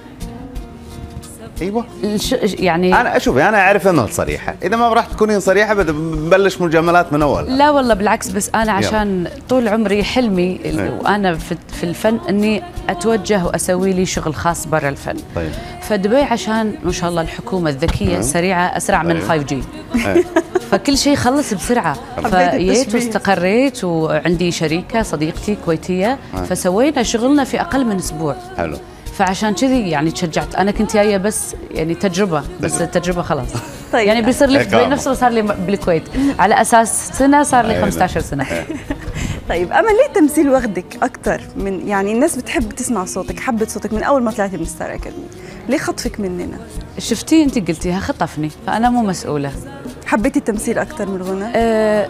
ايوه يعني انا اشوفي انا اعرف امل صريحه، اذا ما راح تكونين صريحه بنبلش مجاملات من اول. لا والله بالعكس، بس انا عشان يلا. طول عمري حلمي وانا في الفن اني اتوجه واسوي لي شغل خاص برا الفن. طيب فدبي عشان ما شاء الله الحكومه الذكيه أه. سريعه اسرع من فايف جي أه. فكل شيء خلص بسرعه. فجيت واستقريت وعندي شريكه صديقتي كويتيه أه. فسوينا شغلنا في اقل من اسبوع. حلو. فعشان كذي يعني تشجعت. انا كنت جايه بس يعني تجربه بس التجربه خلاص. طيب يعني بيصير لي في نفس اللي صار لي بالكويت على اساس سنه صار لي خمسة عشر سنه. طيب امل ليه التمثيل واخدك اكثر من يعني الناس بتحب تسمع صوتك، حبت صوتك من اول ما طلعتي من ستار اكاديمي، ليه خطفك مننا؟ شفتي انت قلتيها خطفني فانا مو مسؤوله. حبيتي التمثيل اكثر من الغنى؟ أه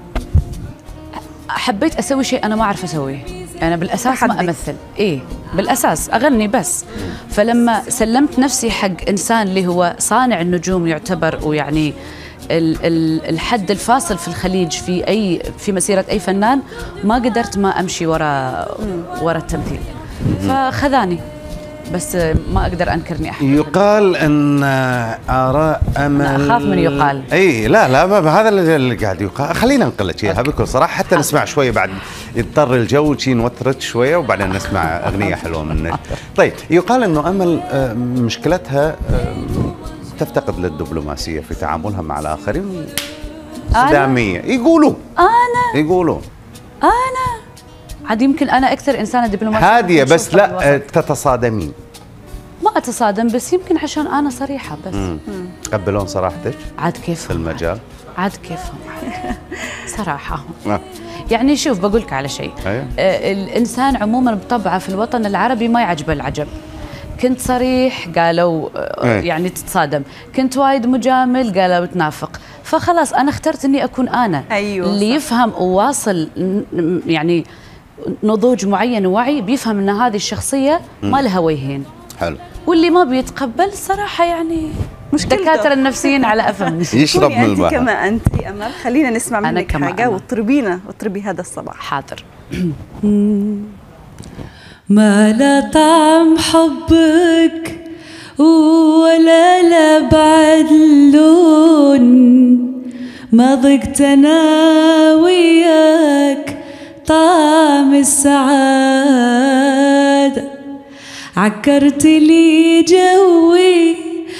حبيت اسوي شيء انا ما اعرف اسويه. أنا بالأساس ما أمثل، إيه بالأساس أغني بس. فلما سلمت نفسي حق إنسان اللي هو صانع النجوم يعتبر ويعني ال ال الحد الفاصل في الخليج في أي في مسيرة أي فنان، ما قدرت ما أمشي ورا ورا التمثيل فخذاني. بس ما اقدر انكر اني احب. يقال ان اراء امل أنا اخاف من يقال. اي لا لا ما هذا اللي قاعد يقال. خلينا ننقل لك اياها بكل صراحه حتى نسمع شويه بعد يضطر الجو شي نوترت شويه وبعدين نسمع اغنيه حلوه منك. طيب يقال انه امل مشكلتها تفتقد للدبلوماسيه في تعاملها مع الاخرين. صداميه يقولوا. انا يقولوا انا عاد يمكن انا اكثر انسانه دبلوماسيه هاديه بس لا تتصادمين. ما اتصادم بس يمكن عشان انا صريحه بس. تقبلون صراحتك؟ عاد كيف في المجال؟ عاد كيفهم صراحه. يعني شوف بقول لك على شيء. أيه؟ آه الانسان عموما بطبعه في الوطن العربي ما يعجبه العجب. كنت صريح قالوا آه أيه؟ يعني تتصادم، كنت وايد مجامل قالوا تنافق. فخلاص انا اخترت اني اكون انا. أيوة اللي صح. يفهم وواصل يعني نضوج معين ووعي بيفهم ان هذه الشخصيه ما لها وجهين. حلو. واللي ما بيتقبل صراحه يعني مشكلته. الدكاتره النفسيين على افهم. يشرب من البحر. انت كما انت امل، خلينا نسمع منك حاجه وتطربينا وتطربي هذا الصباح. حاضر. ما لا طعم حبك ولا لا بعد لون، ما ضقت انا وياك طعم السعادة، عكرت لي جوي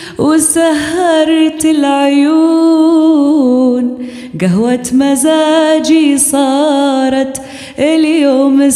وسهرت العيون، قهوة مزاجي صارت اليوم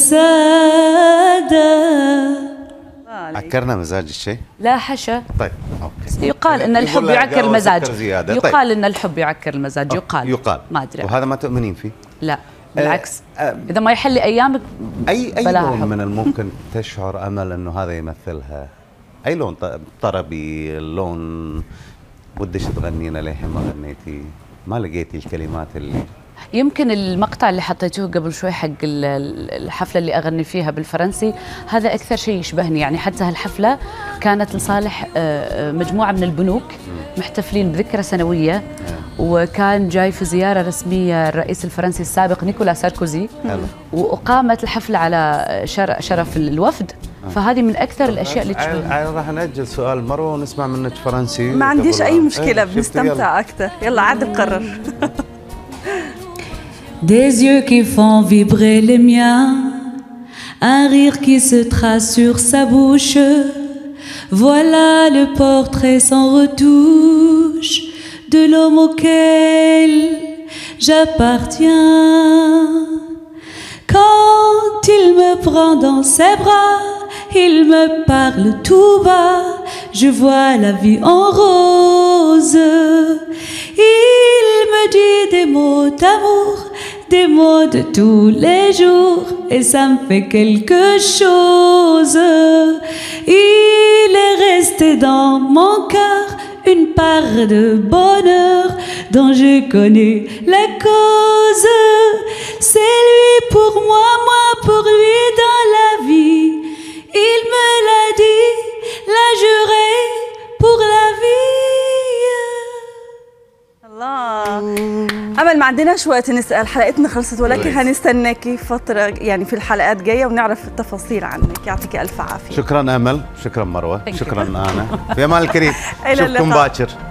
سادة. عكرنا مزاج الشيء؟ لا حشا. طيب اوكي. يقال ان الحب يعكر المزاج. يقال طيب. ان الحب يعكر المزاج. يقال يقال ما ادري. وهذا ما تؤمنين فيه؟ لا بالعكس. أه أه اذا ما يحل لي ايامك اي اي لون من الممكن تشعر امل انه هذا يمثلها؟ اي لون؟ طربي، لون ودش تغنينا للحين ما غنيتي، ما لقيتي الكلمات اللي يمكن المقطع اللي حطيتوه قبل شوي حق الحفلة اللي أغني فيها بالفرنسي هذا أكثر شيء يشبهني. يعني حتى هالحفلة كانت لصالح مجموعة من البنوك محتفلين بذكرى سنوية، وكان جاي في زيارة رسمية الرئيس الفرنسي السابق نيكولا ساركوزي، وأقامت الحفلة على شرف الوفد. فهذه من أكثر الأشياء اللي تشبهني. راح نأجل سؤال مروة ونسمع منك فرنسي. ما عنديش أي مشكلة، بنستمتع أكثر. يلا عاد قرر. Des yeux qui font vibrer les miens, un rire qui se trace sur sa bouche. Voilà le portrait sans retouche de l'homme auquel j'appartiens. Quand il me prend dans ses bras, il me parle tout bas, je vois la vie en rose. Il me dit des mots d'amour, des mots de tous les jours, et ça me fait quelque chose. Il est resté dans mon cœur une part de bonheur dont je connais la cause. C'est lui pour moi, moi pour lui dans la vie. Il me l'a dit, l'a juré pour la vie. الله. أمل ما عندناش وقت نسأل، حلقتنا خلصت، ولكن هنستناكي فترة يعني في الحلقات جاية ونعرف التفاصيل عنك. يعطيك ألف عافية. شكرا أمل، شكرا مروة، شكرا أنا. في أمان الكريم، نشوفكم باكر.